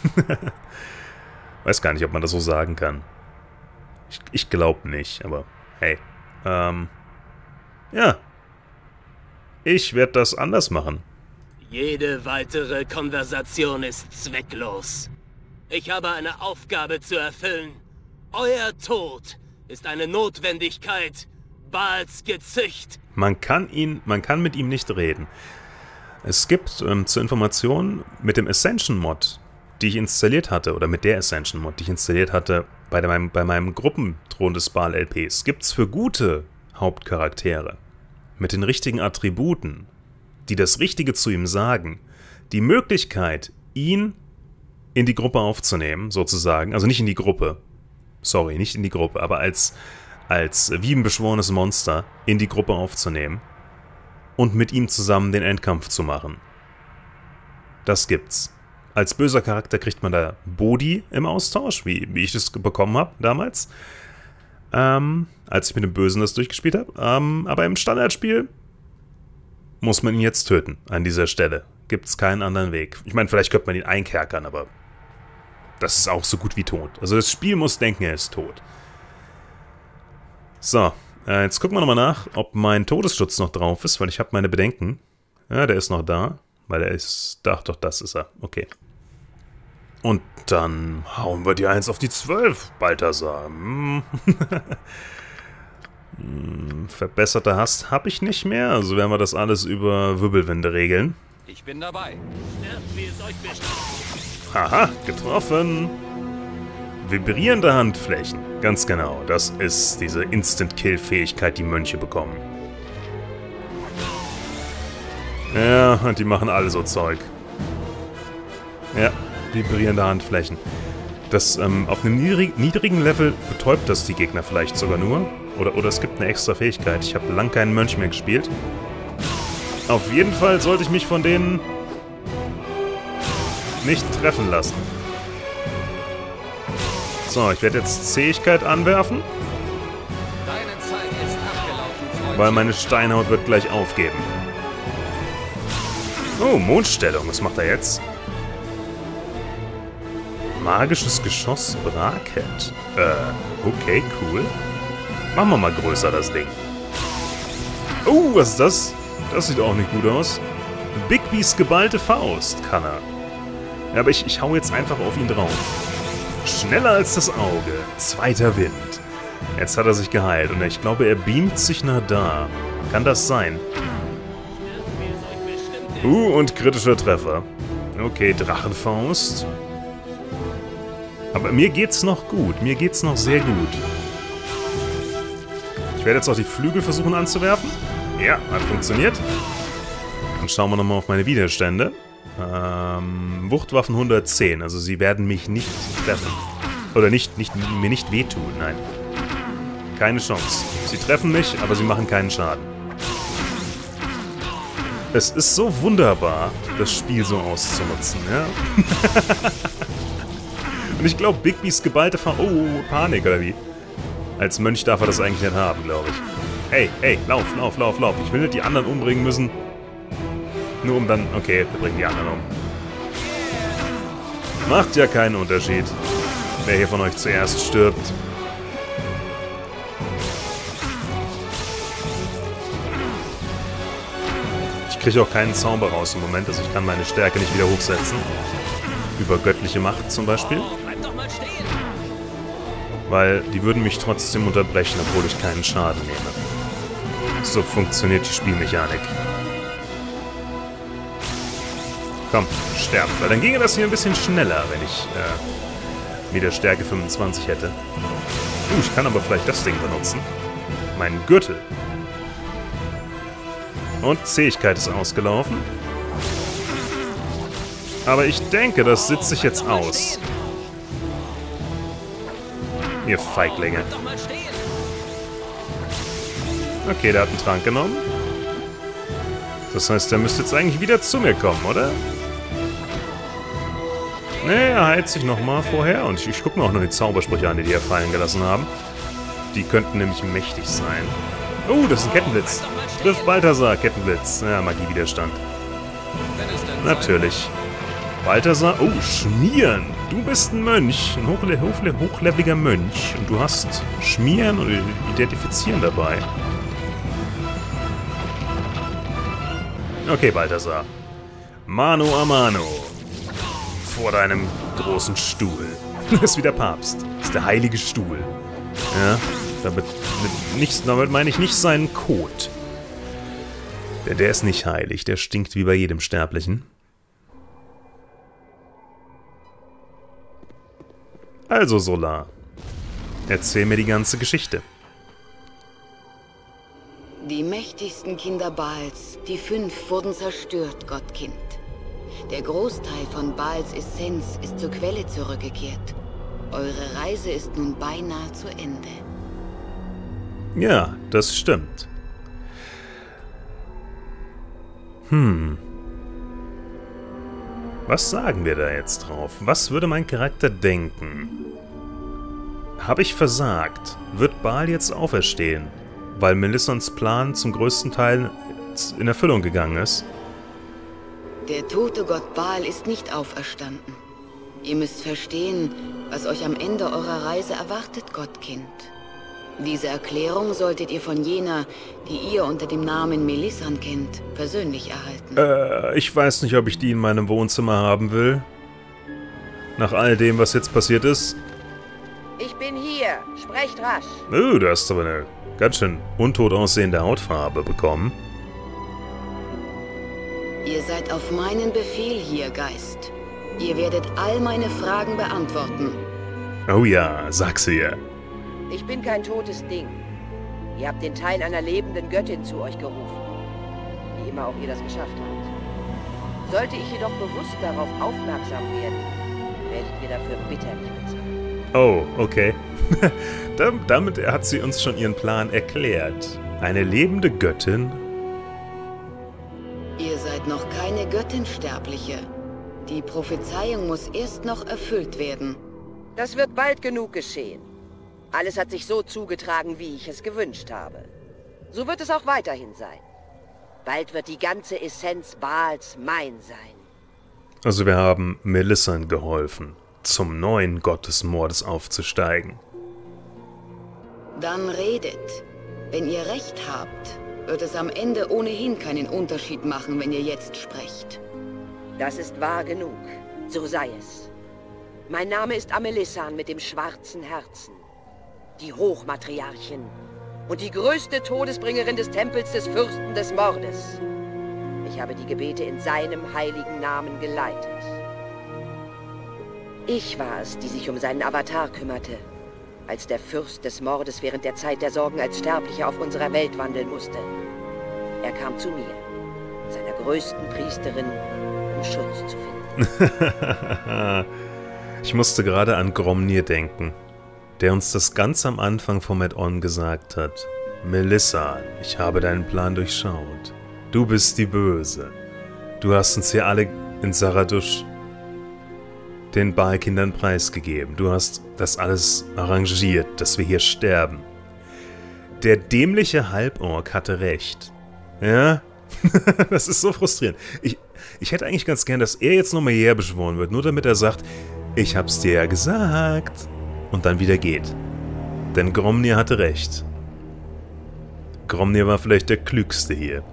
Weiß gar nicht, ob man das so sagen kann. Ich, ich glaube nicht, aber hey. Ähm, ja. Ich werde das anders machen. Jede weitere Konversation ist zwecklos. Ich habe eine Aufgabe zu erfüllen. Euer Tod ist eine Notwendigkeit. Baals Gezücht. Man kann ihn, man kann mit ihm nicht reden. Es gibt ähm, zur Information mit dem Ascension-Mod, die ich installiert hatte, oder mit der Ascension-Mod, die ich installiert hatte, bei, meinem, bei meinem Gruppenthron des Baal-L Ps, gibt es für gute Hauptcharaktere mit den richtigen Attributen, die das Richtige zu ihm sagen, die Möglichkeit, ihn in die Gruppe aufzunehmen, sozusagen, also nicht in die Gruppe, sorry, nicht in die Gruppe, aber als, als wie ein beschworenes Monster in die Gruppe aufzunehmen und mit ihm zusammen den Endkampf zu machen. Das gibt's. Als böser Charakter kriegt man da Bodhi im Austausch, wie, wie ich das bekommen habe damals, ähm, als ich mit dem Bösen das durchgespielt habe. Ähm, aber im Standardspiel muss man ihn jetzt töten, an dieser Stelle. Gibt's keinen anderen Weg. Ich meine, vielleicht könnte man ihn einkerkern, aber das ist auch so gut wie tot. Also das Spiel muss denken, er ist tot. So, äh, jetzt gucken wir nochmal nach, ob mein Todesschutz noch drauf ist, weil ich habe meine Bedenken. Ja, der ist noch da, weil er ist... Ach doch, das ist er. Okay. Und dann hauen wir die eins auf die zwölf, Balthasar. Hm. hm, verbesserte Hast habe ich nicht mehr, also werden wir das alles über Wirbelwinde regeln. Ich bin dabei. Wie es euch bestellt. Haha, getroffen. Vibrierende Handflächen. Ganz genau, das ist diese Instant-Kill-Fähigkeit, die Mönche bekommen. Ja, und die machen alle so Zeug. Ja, vibrierende Handflächen. Das, ähm, auf einem niedrig, niedrigen Level betäubt das die Gegner vielleicht sogar nur. Oder, oder es gibt eine extra Fähigkeit. Ich habe lang keinen Mönch mehr gespielt. Auf jeden Fall sollte ich mich von denen nicht treffen lassen. So, ich werde jetzt Zähigkeit anwerfen. Deine Zeit ist abgelaufen, Freundchen. Weil meine Steinhaut wird gleich aufgeben. Oh, Mondstellung. Was macht er jetzt? Magisches Geschoss Braket. Äh, okay, cool. Machen wir mal größer, das Ding. Oh, was ist das? Das sieht auch nicht gut aus. Bigbys geballte Faust kann er. Ja, aber ich, ich hau jetzt einfach auf ihn drauf. Schneller als das Auge. Zweiter Wind. Jetzt hat er sich geheilt und ich glaube, er beamt sich nach da. Kann das sein? Uh, und kritischer Treffer. Okay, Drachenfaust. Aber mir geht's noch gut. Mir geht's noch sehr gut. Ich werde jetzt auch die Flügel versuchen anzuwerfen. Ja, hat funktioniert. Dann schauen wir nochmal auf meine Widerstände. Ähm, Wuchtwaffen hundertzehn. Also sie werden mich nicht treffen. Oder nicht, nicht, mir nicht wehtun, nein. Keine Chance. Sie treffen mich, aber sie machen keinen Schaden. Es ist so wunderbar, das Spiel so auszunutzen, ja? Und ich glaube, Bigbys geballte Fa Oh, Panik, oder wie? Als Mönch darf er das eigentlich nicht haben, glaube ich. Hey, hey, lauf, lauf, lauf, lauf. Ich will nicht die anderen umbringen müssen. Nur um dann... Okay, wir bringen die anderen um. Macht ja keinen Unterschied, wer hier von euch zuerst stirbt. Ich kriege auch keinen Zauber raus im Moment, also ich kann meine Stärke nicht wieder hochsetzen. Über göttliche Macht zum Beispiel. Weil die würden mich trotzdem unterbrechen, obwohl ich keinen Schaden nehme. So funktioniert die Spielmechanik. Komm, sterben. Weil dann ginge das hier ein bisschen schneller, wenn ich äh, wieder Stärke fünfundzwanzig hätte. Uh, ich kann aber vielleicht das Ding benutzen. Meinen Gürtel. Und Zähigkeit ist ausgelaufen. Aber ich denke, das sitzt sich jetzt aus. Ihr Feiglinge. Okay, der hat einen Trank genommen. Das heißt, der müsste jetzt eigentlich wieder zu mir kommen, oder? Nee, er heilt sich nochmal vorher. Und ich, ich gucke mir auch noch die Zaubersprüche an, die die er fallen gelassen haben. Die könnten nämlich mächtig sein. Oh, das ist ein Kettenblitz. Trifft Balthasar, Kettenblitz. Ja, Magiewiderstand. Natürlich. Balthasar, oh, Schmieren. Du bist ein Mönch, ein hochle hochle hochleveliger Mönch. Und du hast Schmieren und Identifizieren dabei. Okay, Balthasar. Mano a mano. Vor deinem großen Stuhl. Das ist wie der Papst. Das ist der heilige Stuhl. Ja, damit, mit nicht, damit meine ich nicht seinen Kot. Denn der ist nicht heilig, der stinkt wie bei jedem Sterblichen. Also, Solar, erzähl mir die ganze Geschichte. Die mächtigsten Kinder Baals, die fünf, wurden zerstört, Gottkind. Der Großteil von Baals Essenz ist zur Quelle zurückgekehrt. Eure Reise ist nun beinahe zu Ende. Ja, das stimmt. Hm. Was sagen wir da jetzt drauf? Was würde mein Charakter denken? Habe ich versagt? Wird Baal jetzt auferstehen? Weil Melissons Plan zum größten Teil in Erfüllung gegangen ist? Der tote Gott Baal ist nicht auferstanden. Ihr müsst verstehen, was euch am Ende eurer Reise erwartet, Gottkind. Diese Erklärung solltet ihr von jener, die ihr unter dem Namen Melissan kennt, persönlich erhalten. Äh, ich weiß nicht, ob ich die in meinem Wohnzimmer haben will. Nach all dem, was jetzt passiert ist. Ich bin hier. Sprecht rasch. Oh, du hast aber eine ganz schön untot aussehende Hautfarbe bekommen. Ihr seid auf meinen Befehl hier, Geist. Ihr werdet all meine Fragen beantworten. Oh ja, sag's ihr. Ich bin kein totes Ding. Ihr habt den Teil einer lebenden Göttin zu euch gerufen. Wie immer auch ihr das geschafft habt. Sollte ich jedoch bewusst darauf aufmerksam werden, werdet ihr dafür bitterlich bezahlen. Oh, okay. Damit hat sie uns schon ihren Plan erklärt. Eine lebende Göttin? Ihr seid noch keine Göttin, Sterbliche. Die Prophezeiung muss erst noch erfüllt werden. Das wird bald genug geschehen. Alles hat sich so zugetragen, wie ich es gewünscht habe. So wird es auch weiterhin sein. Bald wird die ganze Essenz Baals mein sein. Also wir haben Melissan geholfen, zum neuen Gott des Mordes aufzusteigen. Dann redet. Wenn ihr recht habt, wird es am Ende ohnehin keinen Unterschied machen, wenn ihr jetzt sprecht. Das ist wahr genug. So sei es. Mein Name ist Amelissan mit dem schwarzen Herzen. Die Hochmatriarchin und die größte Todesbringerin des Tempels des Fürsten des Mordes. Ich habe die Gebete in seinem heiligen Namen geleitet. Ich war es, die sich um seinen Avatar kümmerte, als der Fürst des Mordes während der Zeit der Sorgen als Sterblicher auf unserer Welt wandeln musste. Er kam zu mir, seiner größten Priesterin, um Schutz zu finden. Ich musste gerade an Gromnir denken, der uns das ganz am Anfang vom Add-on gesagt hat. Melissa, ich habe deinen Plan durchschaut. Du bist die Böse. Du hast uns hier alle in Zaradusch den Baalkindern preisgegeben. Du hast das alles arrangiert, dass wir hier sterben. Der dämliche Halborg hatte recht. Ja? Das ist so frustrierend. Ich, ich hätte eigentlich ganz gern, dass er jetzt nochmal hierher beschworen wird, nur damit er sagt, ich hab's dir ja gesagt. Und dann wieder geht. Denn Gromnir hatte recht. Gromnir war vielleicht der Klügste hier.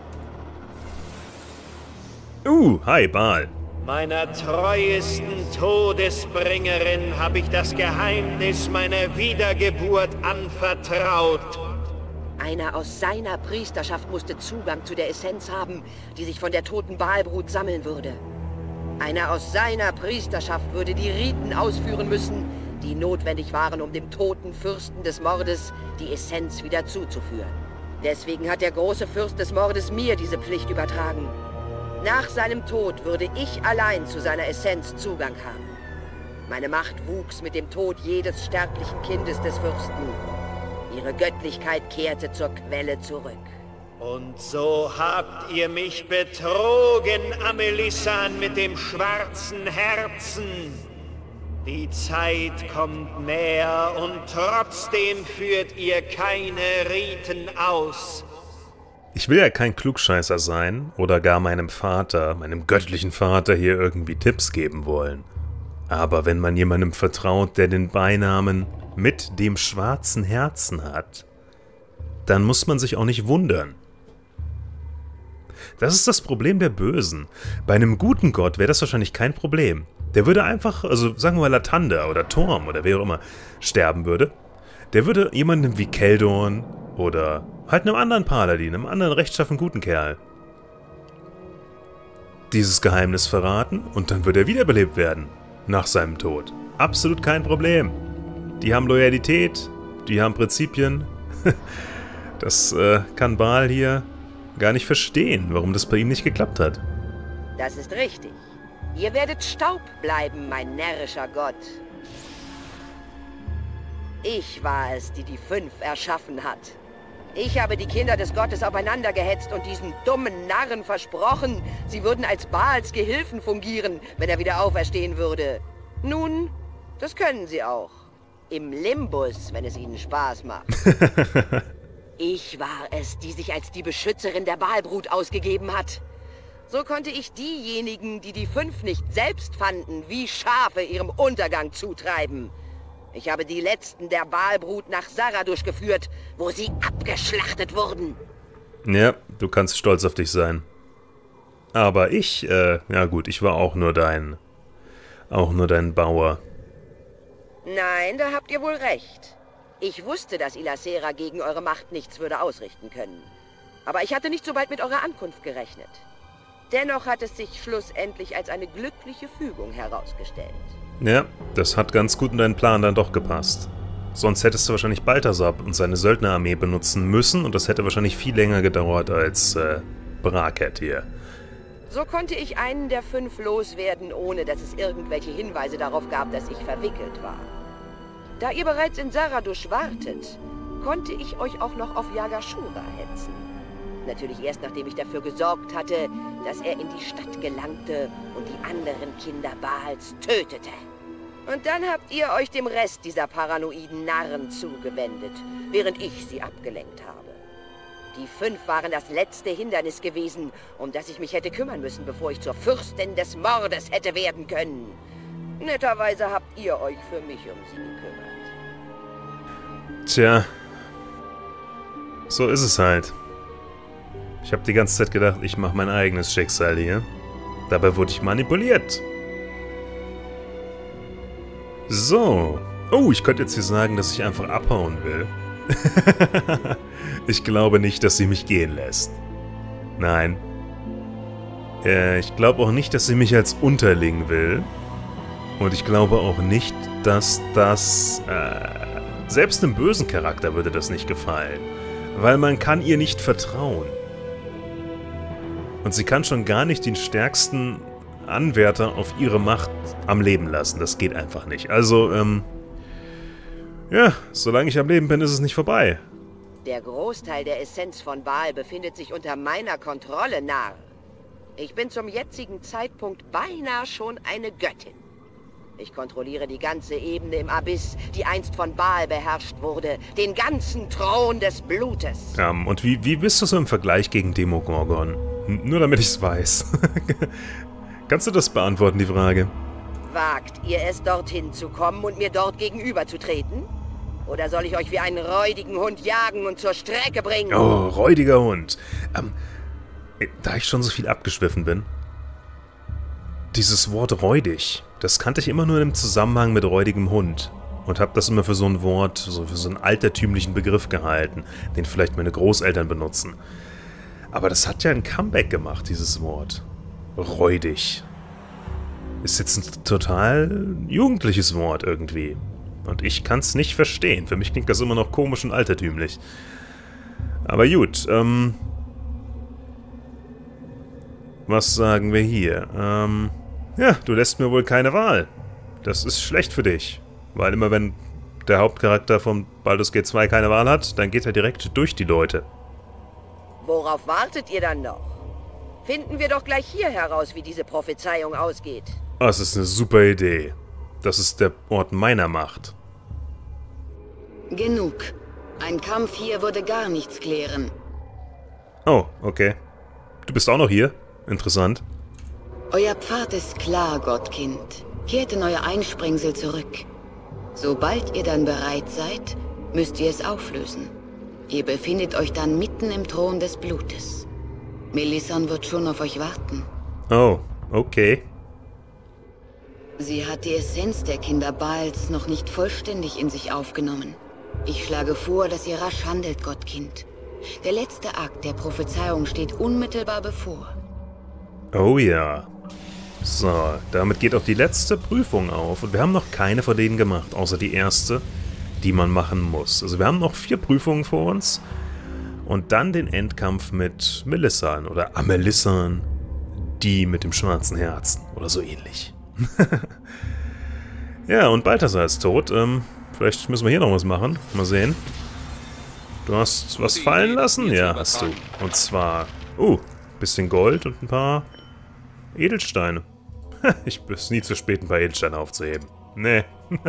Uh, hi, Baal. Meiner treuesten Todesbringerin habe ich das Geheimnis meiner Wiedergeburt anvertraut. Einer aus seiner Priesterschaft musste Zugang zu der Essenz haben, die sich von der toten Baalbrut sammeln würde. Einer aus seiner Priesterschaft würde die Riten ausführen müssen, die notwendig waren, um dem toten Fürsten des Mordes die Essenz wieder zuzuführen. Deswegen hat der große Fürst des Mordes mir diese Pflicht übertragen. Nach seinem Tod würde ich allein zu seiner Essenz Zugang haben. Meine Macht wuchs mit dem Tod jedes sterblichen Kindes des Fürsten. Ihre Göttlichkeit kehrte zur Quelle zurück. Und so habt ihr mich betrogen, Amelissan mit dem schwarzen Herzen. Die Zeit kommt näher und trotzdem führt ihr keine Riten aus. Ich will ja kein Klugscheißer sein oder gar meinem Vater, meinem göttlichen Vater hier irgendwie Tipps geben wollen. Aber wenn man jemandem vertraut, der den Beinamen mit dem schwarzen Herzen hat, dann muss man sich auch nicht wundern. Das ist das Problem der Bösen. Bei einem guten Gott wäre das wahrscheinlich kein Problem. Der würde einfach, also sagen wir mal Latanda oder Torm oder wer auch immer sterben würde. Der würde jemandem wie Keldorn oder halt einem anderen Paladin, einem anderen rechtschaffen guten Kerl dieses Geheimnis verraten und dann würde er wiederbelebt werden nach seinem Tod. Absolut kein Problem. Die haben Loyalität, die haben Prinzipien. Das äh, kann Baal hier gar nicht verstehen, warum das bei ihm nicht geklappt hat. Das ist richtig. Ihr werdet Staub bleiben, mein närrischer Gott. Ich war es, die die Fünf erschaffen hat. Ich habe die Kinder des Gottes aufeinander gehetzt und diesen dummen Narren versprochen, sie würden als Baals Gehilfen fungieren, wenn er wieder auferstehen würde. Nun, das können sie auch. Im Limbus, wenn es ihnen Spaß macht. Ich war es, die sich als die Beschützerin der Baalbrut ausgegeben hat. So konnte ich diejenigen, die die Fünf nicht selbst fanden, wie Schafe ihrem Untergang zutreiben. Ich habe die Letzten der Baalbrut nach Zaradusch geführt, wo sie abgeschlachtet wurden. Ja, du kannst stolz auf dich sein. Aber ich, äh, ja gut, ich war auch nur dein, auch nur dein Bauer. Nein, da habt ihr wohl recht. Ich wusste, dass Ilasera gegen eure Macht nichts würde ausrichten können. Aber ich hatte nicht so bald mit eurer Ankunft gerechnet. Dennoch hat es sich schlussendlich als eine glückliche Fügung herausgestellt. Ja, das hat ganz gut in deinen Plan dann doch gepasst. Sonst hättest du wahrscheinlich Balthasar und seine Söldnerarmee benutzen müssen und das hätte wahrscheinlich viel länger gedauert als äh, Braket hier. So konnte ich einen der Fünf loswerden, ohne dass es irgendwelche Hinweise darauf gab, dass ich verwickelt war. Da ihr bereits in Zaradusch wartet, konnte ich euch auch noch auf Yagashura hetzen. Natürlich erst, nachdem ich dafür gesorgt hatte, dass er in die Stadt gelangte und die anderen Kinder Baals tötete. Und dann habt ihr euch dem Rest dieser paranoiden Narren zugewendet, während ich sie abgelenkt habe. Die Fünf waren das letzte Hindernis gewesen, um das ich mich hätte kümmern müssen, bevor ich zur Fürstin des Mordes hätte werden können. Netterweise habt ihr euch für mich um sie gekümmert. Tja, so ist es halt. Ich habe die ganze Zeit gedacht, ich mache mein eigenes Schicksal hier. Dabei wurde ich manipuliert. So. Oh, ich könnte jetzt hier sagen, dass ich einfach abhauen will. Ich glaube nicht, dass sie mich gehen lässt. Nein. Äh, ich glaube auch nicht, dass sie mich als Unterling will. Und ich glaube auch nicht, dass das... Äh, selbst einem bösen Charakter würde das nicht gefallen. Weil man kann ihr nicht vertrauen. Und sie kann schon gar nicht den stärksten Anwärter auf ihre Macht am Leben lassen. Das geht einfach nicht. Also, ähm... ja, solange ich am Leben bin, ist es nicht vorbei. Der Großteil der Essenz von Baal befindet sich unter meiner Kontrolle, Narr. Ich bin zum jetzigen Zeitpunkt beinahe schon eine Göttin. Ich kontrolliere die ganze Ebene im Abyss, die einst von Baal beherrscht wurde. Den ganzen Thron des Blutes. Ja, und wie, wie bist du so im Vergleich gegen Demogorgon? N- nur damit ich es weiß. Kannst du das beantworten, die Frage? Wagt ihr es, dorthin zu kommen und mir dort gegenüberzutreten? Oder soll ich euch wie einen räudigen Hund jagen und zur Strecke bringen? Oh, räudiger Hund. Ähm, da ich schon so viel abgeschwiffen bin. Dieses Wort räudig, das kannte ich immer nur im Zusammenhang mit räudigem Hund. Und habe das immer für so ein Wort, so für so einen altertümlichen Begriff gehalten, den vielleicht meine Großeltern benutzen. Aber das hat ja ein Comeback gemacht, dieses Wort. Räudig. Ist jetzt ein total jugendliches Wort irgendwie. Und ich kann es nicht verstehen. Für mich klingt das immer noch komisch und altertümlich. Aber gut, ähm... was sagen wir hier? Ähm... Ja, du lässt mir wohl keine Wahl. Das ist schlecht für dich. Weil immer wenn der Hauptcharakter von Baldur's Gate zwei keine Wahl hat, dann geht er direkt durch die Leute. Worauf wartet ihr dann noch? Finden wir doch gleich hier heraus, wie diese Prophezeiung ausgeht. Das ist eine super Idee. Das ist der Ort meiner Macht. Genug. Ein Kampf hier würde gar nichts klären. Oh, okay. Du bist auch noch hier? Interessant. Euer Pfad ist klar, Gottkind. Kehrt in euer Einsprengsel zurück. Sobald ihr dann bereit seid, müsst ihr es auflösen. Ihr befindet euch dann mitten im Thron des Blutes. Melisande wird schon auf euch warten. Oh, okay. Sie hat die Essenz der Kinder Baals noch nicht vollständig in sich aufgenommen. Ich schlage vor, dass ihr rasch handelt, Gottkind. Der letzte Akt der Prophezeiung steht unmittelbar bevor. Oh ja. So, damit geht auch die letzte Prüfung auf. Und wir haben noch keine von denen gemacht, außer die erste, die man machen muss. Also wir haben noch vier Prüfungen vor uns. Und dann den Endkampf mit Melisande oder Amelisande, die mit dem schwarzen Herzen oder so ähnlich. Ja, und Balthasar ist tot. Ähm, vielleicht müssen wir hier noch was machen. Mal sehen. Du hast was fallen lassen? Ja, hast du. Und zwar, uh, bisschen Gold und ein paar Edelsteine. Ich bin nie zu spät, ein paar Edelsteine aufzuheben. Nee.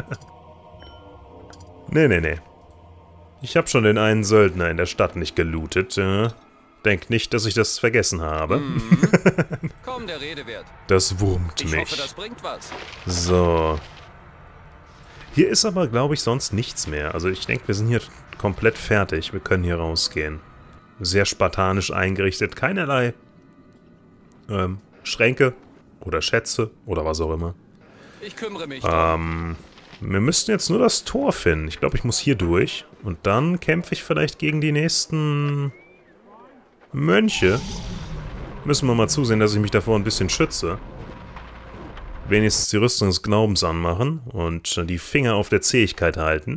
Nee, nee, nee. Ich habe schon den einen Söldner in der Stadt nicht gelootet. Äh, denk nicht, dass ich das vergessen habe. Mhm. Komm, der Rede wert. Das wurmt Ich mich. hoffe, das bringt was. So. Hier ist aber, glaube ich, sonst nichts mehr. Also ich denke, wir sind hier komplett fertig. Wir können hier rausgehen. Sehr spartanisch eingerichtet. Keinerlei ähm, Schränke oder Schätze oder was auch immer. Ich kümmere mich. Ähm, wir müssten jetzt nur das Tor finden. Ich glaube, ich muss hier durch. Und dann kämpfe ich vielleicht gegen die nächsten Mönche. Müssen wir mal zusehen, dass ich mich davor ein bisschen schütze. Wenigstens die Rüstung des Glaubens anmachen und die Finger auf der Zähigkeit halten.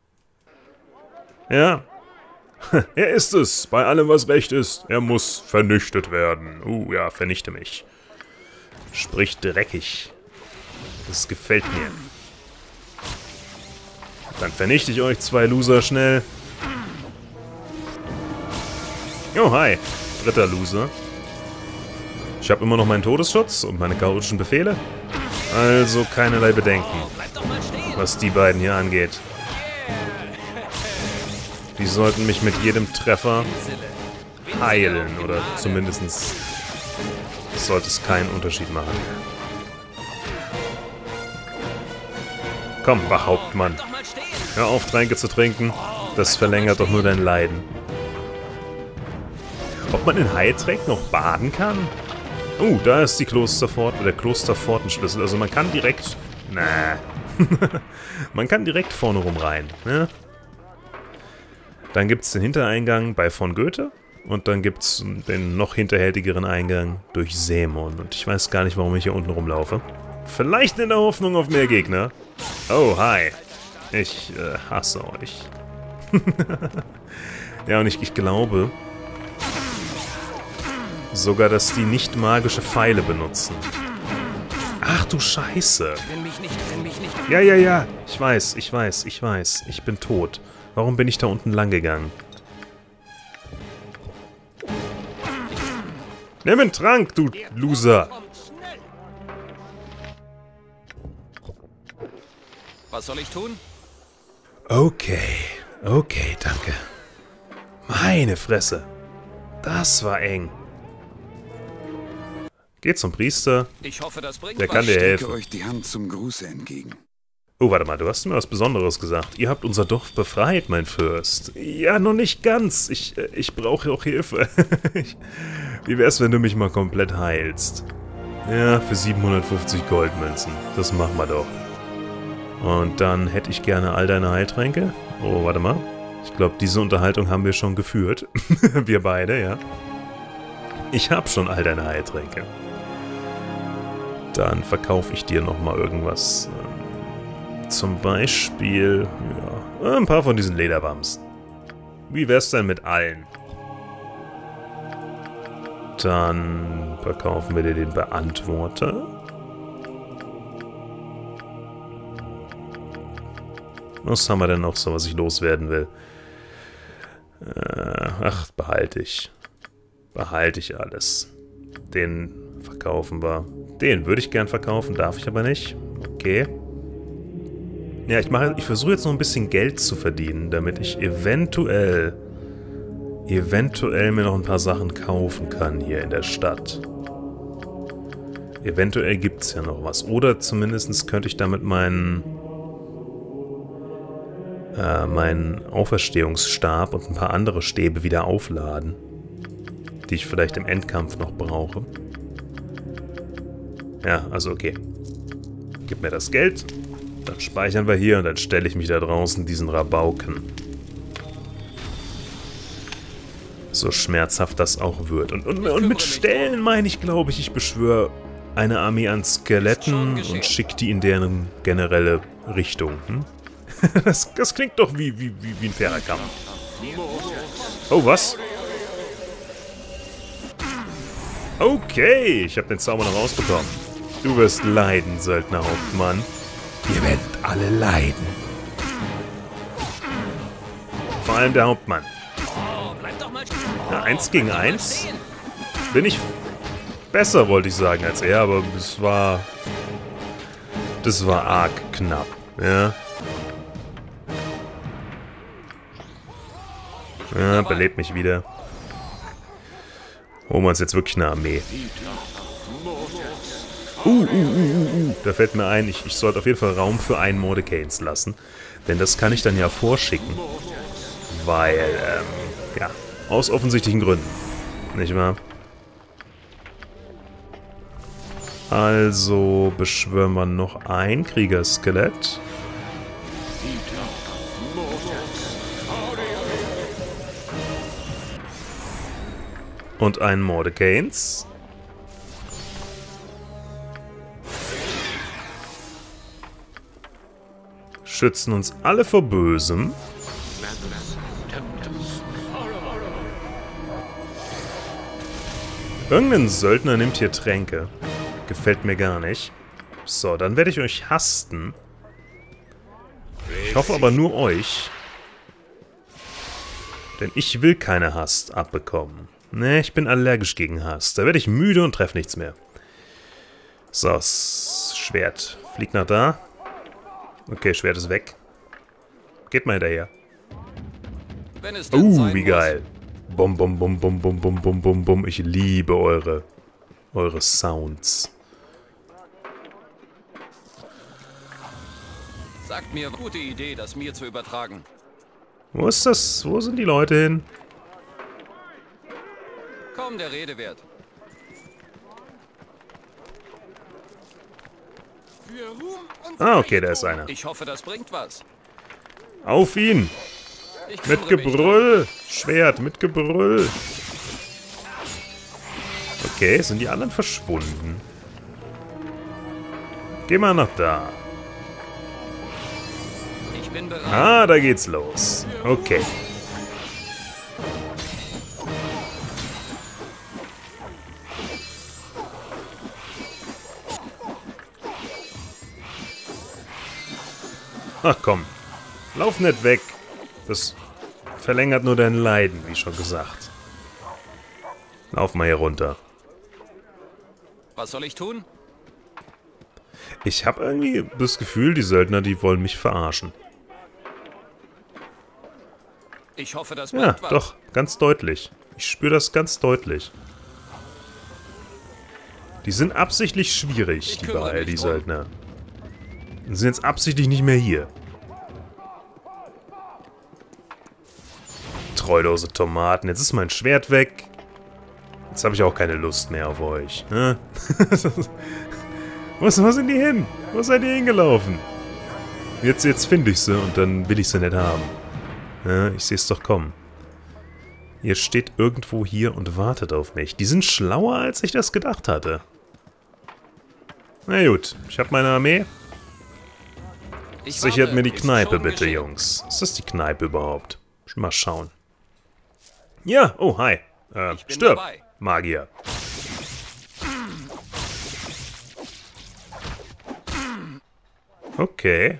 Ja. Er ist es. Bei allem, was recht ist. Er muss vernichtet werden. Uh, ja, vernichte mich. Sprich dreckig. Das gefällt mir. Dann vernichte ich euch zwei Loser schnell. Oh, hi. Dritter Loser. Ich habe immer noch meinen Todesschutz und meine chaotischen Befehle. Also keinerlei Bedenken, was die beiden hier angeht. Die sollten mich mit jedem Treffer heilen, oder zumindest sollte es keinen Unterschied machen. Komm, Wachhauptmann. Hör auf, Tränke zu trinken. Das verlängert doch nur dein Leiden. Ob man in Heiltränken noch baden kann? Uh, da ist die Klosterpforte, der Klosterpfortenschlüssel. Also man kann direkt... Na. Man kann direkt vorne rum rein. Ne? Dann gibt es den Hintereingang bei von Goethe. Und dann gibt es den noch hinterhältigeren Eingang durch Sämon. Und ich weiß gar nicht, warum ich hier unten rumlaufe. Vielleicht in der Hoffnung auf mehr Gegner. Oh, hi. Ich äh, hasse euch. Ja, und ich, ich glaube sogar, dass die nicht magische Pfeile benutzen. Ach du Scheiße. Renn mich nicht, renn mich nicht. Ja, ja, ja. Ich weiß, ich weiß, ich weiß. Ich bin tot. Warum bin ich da unten lang gegangen? Nimm einen Trank, du Loser. Was soll ich tun? Okay, okay, danke. Meine Fresse. Das war eng. Geht zum Priester. Ich hoffe, das bringt Der was. kann dir Ich helfen. strecke euch die Hand zum Gruße entgegen. Oh, warte mal, du hast mir was Besonderes gesagt. Ihr habt unser Dorf befreit, mein Fürst. Ja, noch nicht ganz. Ich, äh, ich brauche auch Hilfe. ich, wie wär's, wenn du mich mal komplett heilst? Ja, für siebenhundertfünfzig Goldmünzen. Das machen wir doch. Und dann hätte ich gerne all deine Heiltränke. Oh, warte mal. Ich glaube, diese Unterhaltung haben wir schon geführt. Wir beide, ja. Ich habe schon all deine Heiltränke. Dann verkaufe ich dir nochmal irgendwas. Zum Beispiel, ja, ein paar von diesen Lederwams. Wie wär's denn mit allen? Dann verkaufen wir dir den Beantworter. Was haben wir denn noch so, was ich loswerden will? Äh, ach, behalte ich. Behalte ich alles. Den verkaufen wir. Den würde ich gern verkaufen, darf ich aber nicht. Okay. Ja, ich mache, ich versuche jetzt noch ein bisschen Geld zu verdienen, damit ich eventuell, eventuell mir noch ein paar Sachen kaufen kann hier in der Stadt. Eventuell gibt es ja noch was. Oder zumindest könnte ich damit meinen, äh, meinen Auferstehungsstab und ein paar andere Stäbe wieder aufladen, die ich vielleicht im Endkampf noch brauche. Ja, also okay. Gib mir das Geld. Dann speichern wir hier und dann stelle ich mich da draußen diesen Rabauken. So schmerzhaft das auch wird. Und, und, und mit Stellen meine ich, glaube ich, ich beschwöre eine Armee an Skeletten und schicke die in deren generelle Richtung. Hm? das, das klingt doch wie, wie, wie, wie ein fairer Kampf. Oh, was? Okay, ich habe den Zauber noch rausbekommen. Du wirst leiden, Söldnerhauptmann. Ihr werdet alle leiden. Vor allem der Hauptmann. Ja, eins gegen eins bin ich besser, wollte ich sagen, als er, aber es war... Das war arg knapp, ja. Ja, belebt mich wieder. Holen wir uns jetzt wirklich eine Armee. Uh, uh, uh, uh, uh. Da fällt mir ein, ich, ich sollte auf jeden Fall Raum für einen Mordecains lassen. Denn das kann ich dann ja vorschicken. Weil, ähm, ja, aus offensichtlichen Gründen. Nicht wahr? Also beschwören wir noch ein Kriegerskelett. Und einen Mordecains. Schützen uns alle vor Bösem. Irgendein Söldner nimmt hier Tränke. Gefällt mir gar nicht. So, dann werde ich euch hasten. Ich hoffe aber nur euch. Denn ich will keine Hast abbekommen. Ne, ich bin allergisch gegen Hass. Da werde ich müde und treffe nichts mehr. So, das Schwert fliegt nach da. Okay, Schwert ist weg. Geht mal hinterher. Uh, wie geil. Bum, bum, bum, bum, bum, bum, bum, bum, bum. Ich liebe eure, eure Sounds. Sagt mir, gute Idee, das mir zu übertragen. Wo ist das? Wo sind die Leute hin? Kaum der Rede wert. Ah, okay, da ist einer. Ich hoffe, das bringt was. Auf ihn! Ich Mit kümmere mich Gebrüll! Schwert, mit Gebrüll! Okay, sind die anderen verschwunden? Geh mal nach da. Ich bin bereit. Ah, da geht's los. Okay. Ach komm. Lauf nicht weg. Das verlängert nur dein Leiden, wie schon gesagt. Lauf mal hier runter. Was soll ich tun? Ich habe irgendwie das Gefühl, die Söldner, die wollen mich verarschen. Ich hoffe, das Ja, bringt was. doch, ganz deutlich. Ich spüre das ganz deutlich. Die sind absichtlich schwierig, Ich die kümmere beiden, mich die drum. Söldner. Die sind jetzt absichtlich nicht mehr hier. Treulose Tomaten. Jetzt ist mein Schwert weg. Jetzt habe ich auch keine Lust mehr auf euch. Ne? wo, wo sind die hin? Wo seid ihr hingelaufen? Jetzt, jetzt finde ich sie und dann will ich sie nicht haben. Ja, ich sehe es doch kommen. Ihr steht irgendwo hier und wartet auf mich. Die sind schlauer, als ich das gedacht hatte. Na gut, ich habe meine Armee. Ich Sichert warte. mir die Ist Kneipe schon bitte, geschehen. Jungs. Ist das die Kneipe überhaupt? Mal schauen. Ja, oh, hi. Äh, Ich bin stirb, dabei. Magier. Okay.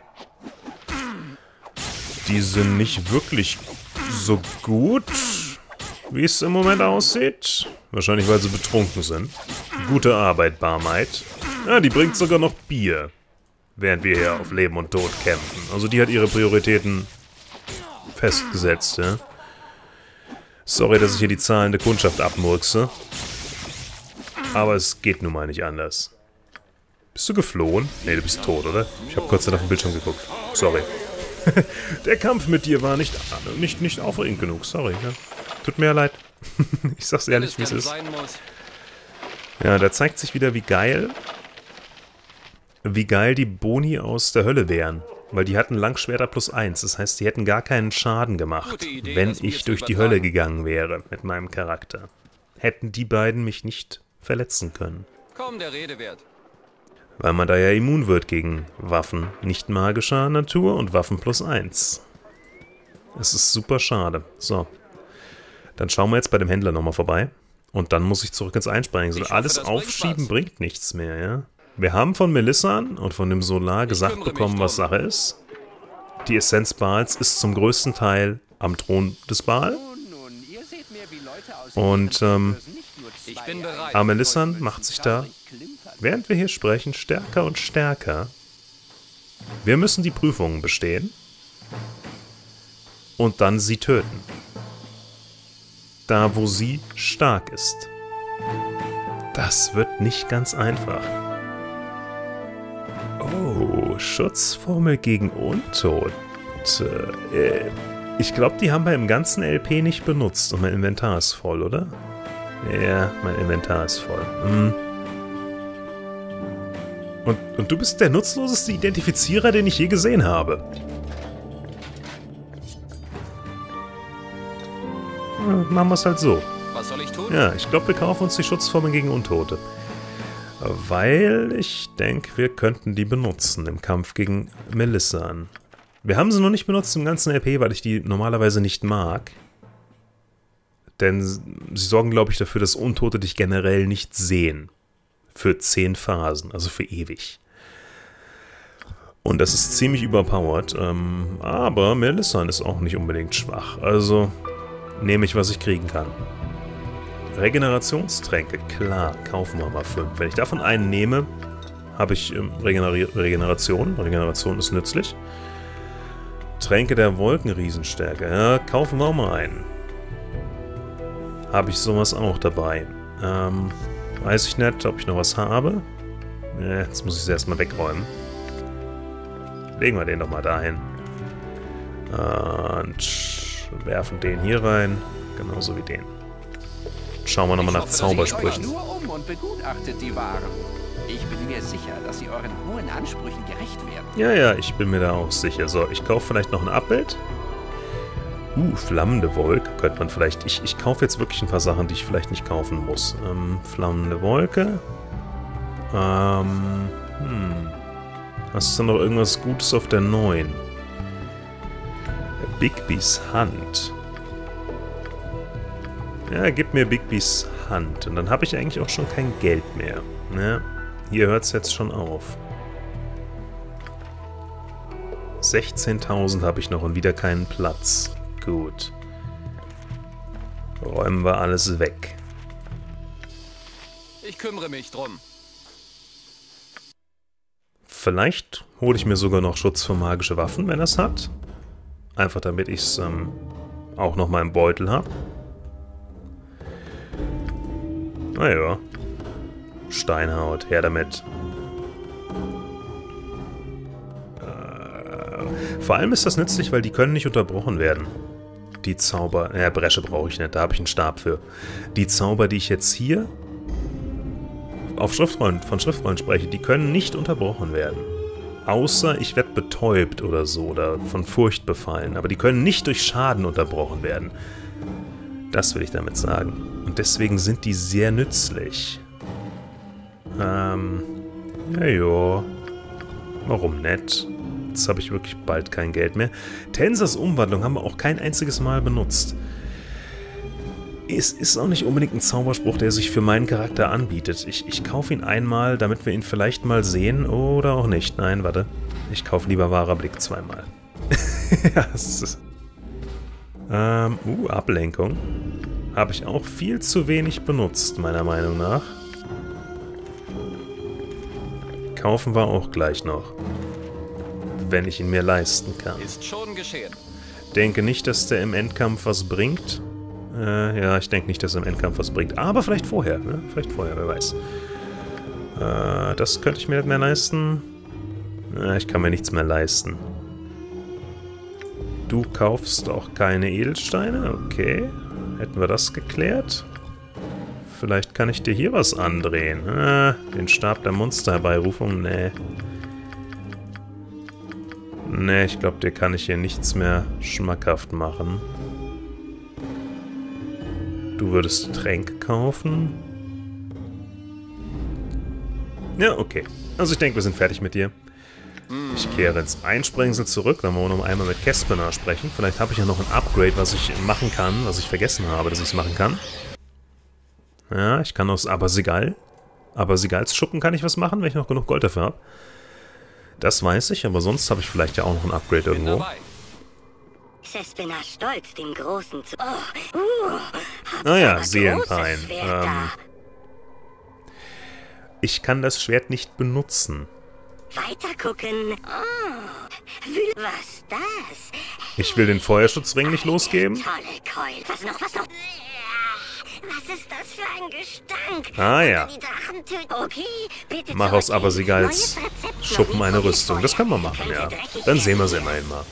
Die sind nicht wirklich so gut, wie es im Moment aussieht. Wahrscheinlich, weil sie betrunken sind. Gute Arbeit, Barmaid. Ja, die bringt sogar noch Bier. Während wir hier auf Leben und Tod kämpfen. Also die hat ihre Prioritäten festgesetzt, ja. Sorry, dass ich hier die zahlende Kundschaft abmurkse. Aber es geht nun mal nicht anders. Bist du geflohen? Nee, du bist tot, oder? Ich habe kurz auf den Bildschirm geguckt. Sorry. Der Kampf mit dir war nicht, nicht, nicht aufregend genug. Sorry, ja. Tut mir leid. Ich sag's ehrlich, wie es denn ist. sein muss. Ja, da zeigt sich wieder, wie geil... wie geil die Boni aus der Hölle wären. Weil die hatten Langschwerter plus eins. Das heißt, die hätten gar keinen Schaden gemacht, Gute Idee, wenn das mir ich zu durch die übertragen. Hölle gegangen wäre mit meinem Charakter. Hätten die beiden mich nicht verletzen können. Kaum der Rede wert. Weil man da ja immun wird gegen Waffen nicht magischer Natur und Waffen plus eins. Es ist super schade. So. Dann schauen wir jetzt bei dem Händler nochmal vorbei. Und dann muss ich zurück ins Einspringen. So, Ich hoffe, alles das bringt aufschieben was. bringt nichts mehr, ja. Wir haben von Melissan und von dem Solar gesagt kümmere mich bekommen, was drum. Sache ist. Die Essenz Baals ist zum größten Teil am Thron des Baal. Und ähm, Ich bin bereit. Amelissan macht sich da, während wir hier sprechen, stärker und stärker. Wir müssen die Prüfungen bestehen und dann sie töten. Da, wo sie stark ist. Das wird nicht ganz einfach. Oh, Schutzformel gegen Untot. Äh, ich glaube, die haben wir im ganzen L P nicht benutzt und mein Inventar ist voll, oder? Ja, mein Inventar ist voll. Hm. Und, und du bist der nutzloseste Identifizierer, den ich je gesehen habe. Ja, machen wir es halt so. Was soll ich tun? Ja, ich glaube, wir kaufen uns die Schutzformel gegen Untote. Weil ich denke, wir könnten die benutzen im Kampf gegen Melissan. Wir haben sie noch nicht benutzt im ganzen L P, weil ich die normalerweise nicht mag. Denn sie sorgen, glaube ich, dafür, dass Untote dich generell nicht sehen. Für zehn Phasen, also für ewig. Und das ist ziemlich überpowered. Ähm, aber Melissan ist auch nicht unbedingt schwach. Also nehme ich, was ich kriegen kann. Regenerationstränke, klar, kaufen wir mal fünf. Wenn ich davon einen nehme, habe ich ähm, Regener- Regeneration. Regeneration ist nützlich. Tränke der Wolkenriesenstärke, ja, kaufen wir auch mal einen. Habe ich sowas auch dabei. Ähm, weiß ich nicht, ob ich noch was habe. Ja, jetzt muss ich es erstmal wegräumen. Legen wir den doch mal dahin. Und werfen den hier rein, genauso wie den. Schauen wir nochmal nach Zaubersprüchen. Nur um und begutachtet die Waren. Ich bin mir sicher, dass sie euren hohen Ansprüchen gerecht werden. Ja, ja, ich bin mir da auch sicher. So, ich kaufe vielleicht noch ein Abbild. Uh, flammende Wolke könnte man vielleicht... Ich, ich kaufe jetzt wirklich ein paar Sachen, die ich vielleicht nicht kaufen muss. Ähm, flammende Wolke. Ähm, hm. Hast du noch irgendwas Gutes auf der neun? Bigbys Hand. Ja, gib mir Bigbys Hand. Und dann habe ich eigentlich auch schon kein Geld mehr. Ja, hier hört es jetzt schon auf. sechzehntausend habe ich noch und wieder keinen Platz. Gut. Räumen wir alles weg. Ich kümmere mich drum. Vielleicht hole ich mir sogar noch Schutz für magische Waffen, wenn er es hat. Einfach damit ich es ähm, auch noch mal im Beutel habe. Naja. Steinhaut, her damit. Äh, vor allem ist das nützlich, weil die können nicht unterbrochen werden. Die Zauber... Ja, Bresche brauche ich nicht, da habe ich einen Stab für. Die Zauber, die ich jetzt hier auf Schriftrollen, von Schriftrollen spreche, die können nicht unterbrochen werden. Außer ich werde betäubt oder so, oder von Furcht befallen. Aber die können nicht durch Schaden unterbrochen werden. Das will ich damit sagen. Und deswegen sind die sehr nützlich. Ähm, ja, ja. Warum nicht? Jetzt habe ich wirklich bald kein Geld mehr. Tensors Umwandlung haben wir auch kein einziges Mal benutzt. Es ist auch nicht unbedingt ein Zauberspruch, der sich für meinen Charakter anbietet. Ich, ich kaufe ihn einmal, damit wir ihn vielleicht mal sehen, oder auch nicht. Nein, warte. Ich kaufe lieber Wahrer Blick zweimal. Ja, es ist... Ähm, uh, Ablenkung. Habe ich auch viel zu wenig benutzt, meiner Meinung nach. Kaufen wir auch gleich noch. Wenn ich ihn mir leisten kann. Ist schon geschehen. Denke nicht, dass der im Endkampf was bringt. Äh, ja, ich denke nicht, dass er im Endkampf was bringt. Aber vielleicht vorher, ne? Vielleicht vorher, wer weiß. Äh, das könnte ich mir nicht mehr leisten. Äh, ich kann mir nichts mehr leisten. Du kaufst auch keine Edelsteine? Okay. Hätten wir das geklärt? Vielleicht kann ich dir hier was andrehen. Äh, den Stab der Monsterherbeirufung? Nee. Nee, ich glaube, dir kann ich hier nichts mehr schmackhaft machen. Du würdest Tränke kaufen. Ja, okay. Also ich denke, wir sind fertig mit dir. Ich kehre ins Einsprengsel zurück. Dann wollen wir noch einmal mit Kespenar sprechen. Vielleicht habe ich ja noch ein Upgrade, was ich machen kann, was ich vergessen habe, dass ich es machen kann. Ja, ich kann aus Abersigal. Abersigals Schuppen kann ich was machen, wenn ich noch genug Gold dafür habe. Das weiß ich, aber sonst habe ich vielleicht ja auch noch ein Upgrade irgendwo. Kespenar stolz, dem Großen zu... Oh, uh, naja, Seelenpein. Ähm, ich kann das Schwert nicht benutzen. Weiter gucken. Oh, was das? Ich will den Feuerschutzring nicht losgeben. Tolle Keul. Was noch, was noch? Was ist das für ein Gestank? Ah ja. Okay, bitte mach aus Abersigals Schuppen eine Rüstung. Das können wir machen, ja. Dann sehen wir sie immerhin mal.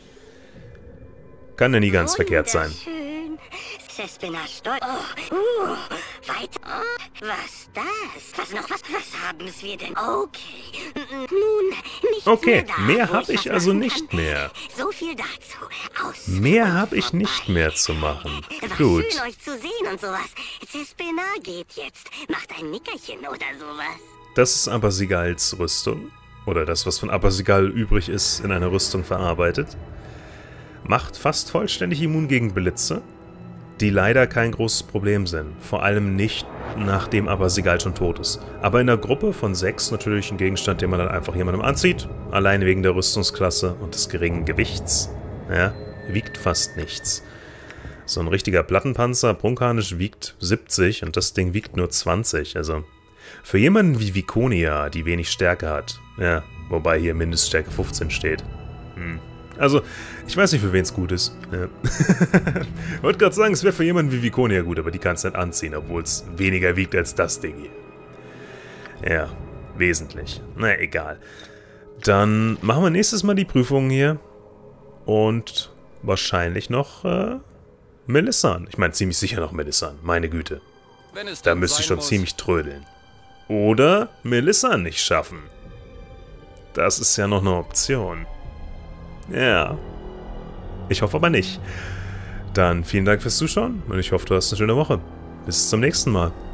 Kann ja nie ganz verkehrt sein. Kespenar stolz. Oh, uh, weiter. Oh, was das? Was noch? Was, was haben wir denn? Okay. Nun, nicht okay, mehr, mehr habe ich also nicht mehr. So viel dazu. Aus mehr habe ich nicht mehr zu machen. War gut. Schön, euch zu sehen und sowas. Kespenar geht jetzt. Macht ein Nickerchen oder sowas. Das ist Abersigals Rüstung. Oder das, was von Abersigal übrig ist, in eine Rüstung verarbeitet. Macht fast vollständig immun gegen Blitze, die leider kein großes Problem sind. Vor allem nicht, nachdem Abersigal schon tot ist. Aber in der Gruppe von sechs natürlich ein Gegenstand, den man dann einfach jemandem anzieht. Allein wegen der Rüstungsklasse und des geringen Gewichts. Ja, wiegt fast nichts. So ein richtiger Plattenpanzer, Prunkharnisch, wiegt siebzig und das Ding wiegt nur zwanzig. Also für jemanden wie Viconia, die wenig Stärke hat. Ja, wobei hier Mindeststärke fünfzehn steht. Hm. Also, ich weiß nicht, für wen es gut ist. Ja. Ich wollte gerade sagen, es wäre für jemanden wie Viconia gut, aber die kannst du nicht anziehen, obwohl es weniger wiegt als das Ding hier. Ja, wesentlich. Na, egal. Dann machen wir nächstes Mal die Prüfungen hier. Und wahrscheinlich noch äh, Melissan. Ich meine, ziemlich sicher noch Melissan. Meine Güte. Wenn es da müsste ich schon muss. ziemlich trödeln. Oder Melissan nicht schaffen. Das ist ja noch eine Option. Ja. Ich hoffe aber nicht. Dann vielen Dank fürs Zuschauen und ich hoffe, du hast eine schöne Woche. Bis zum nächsten Mal.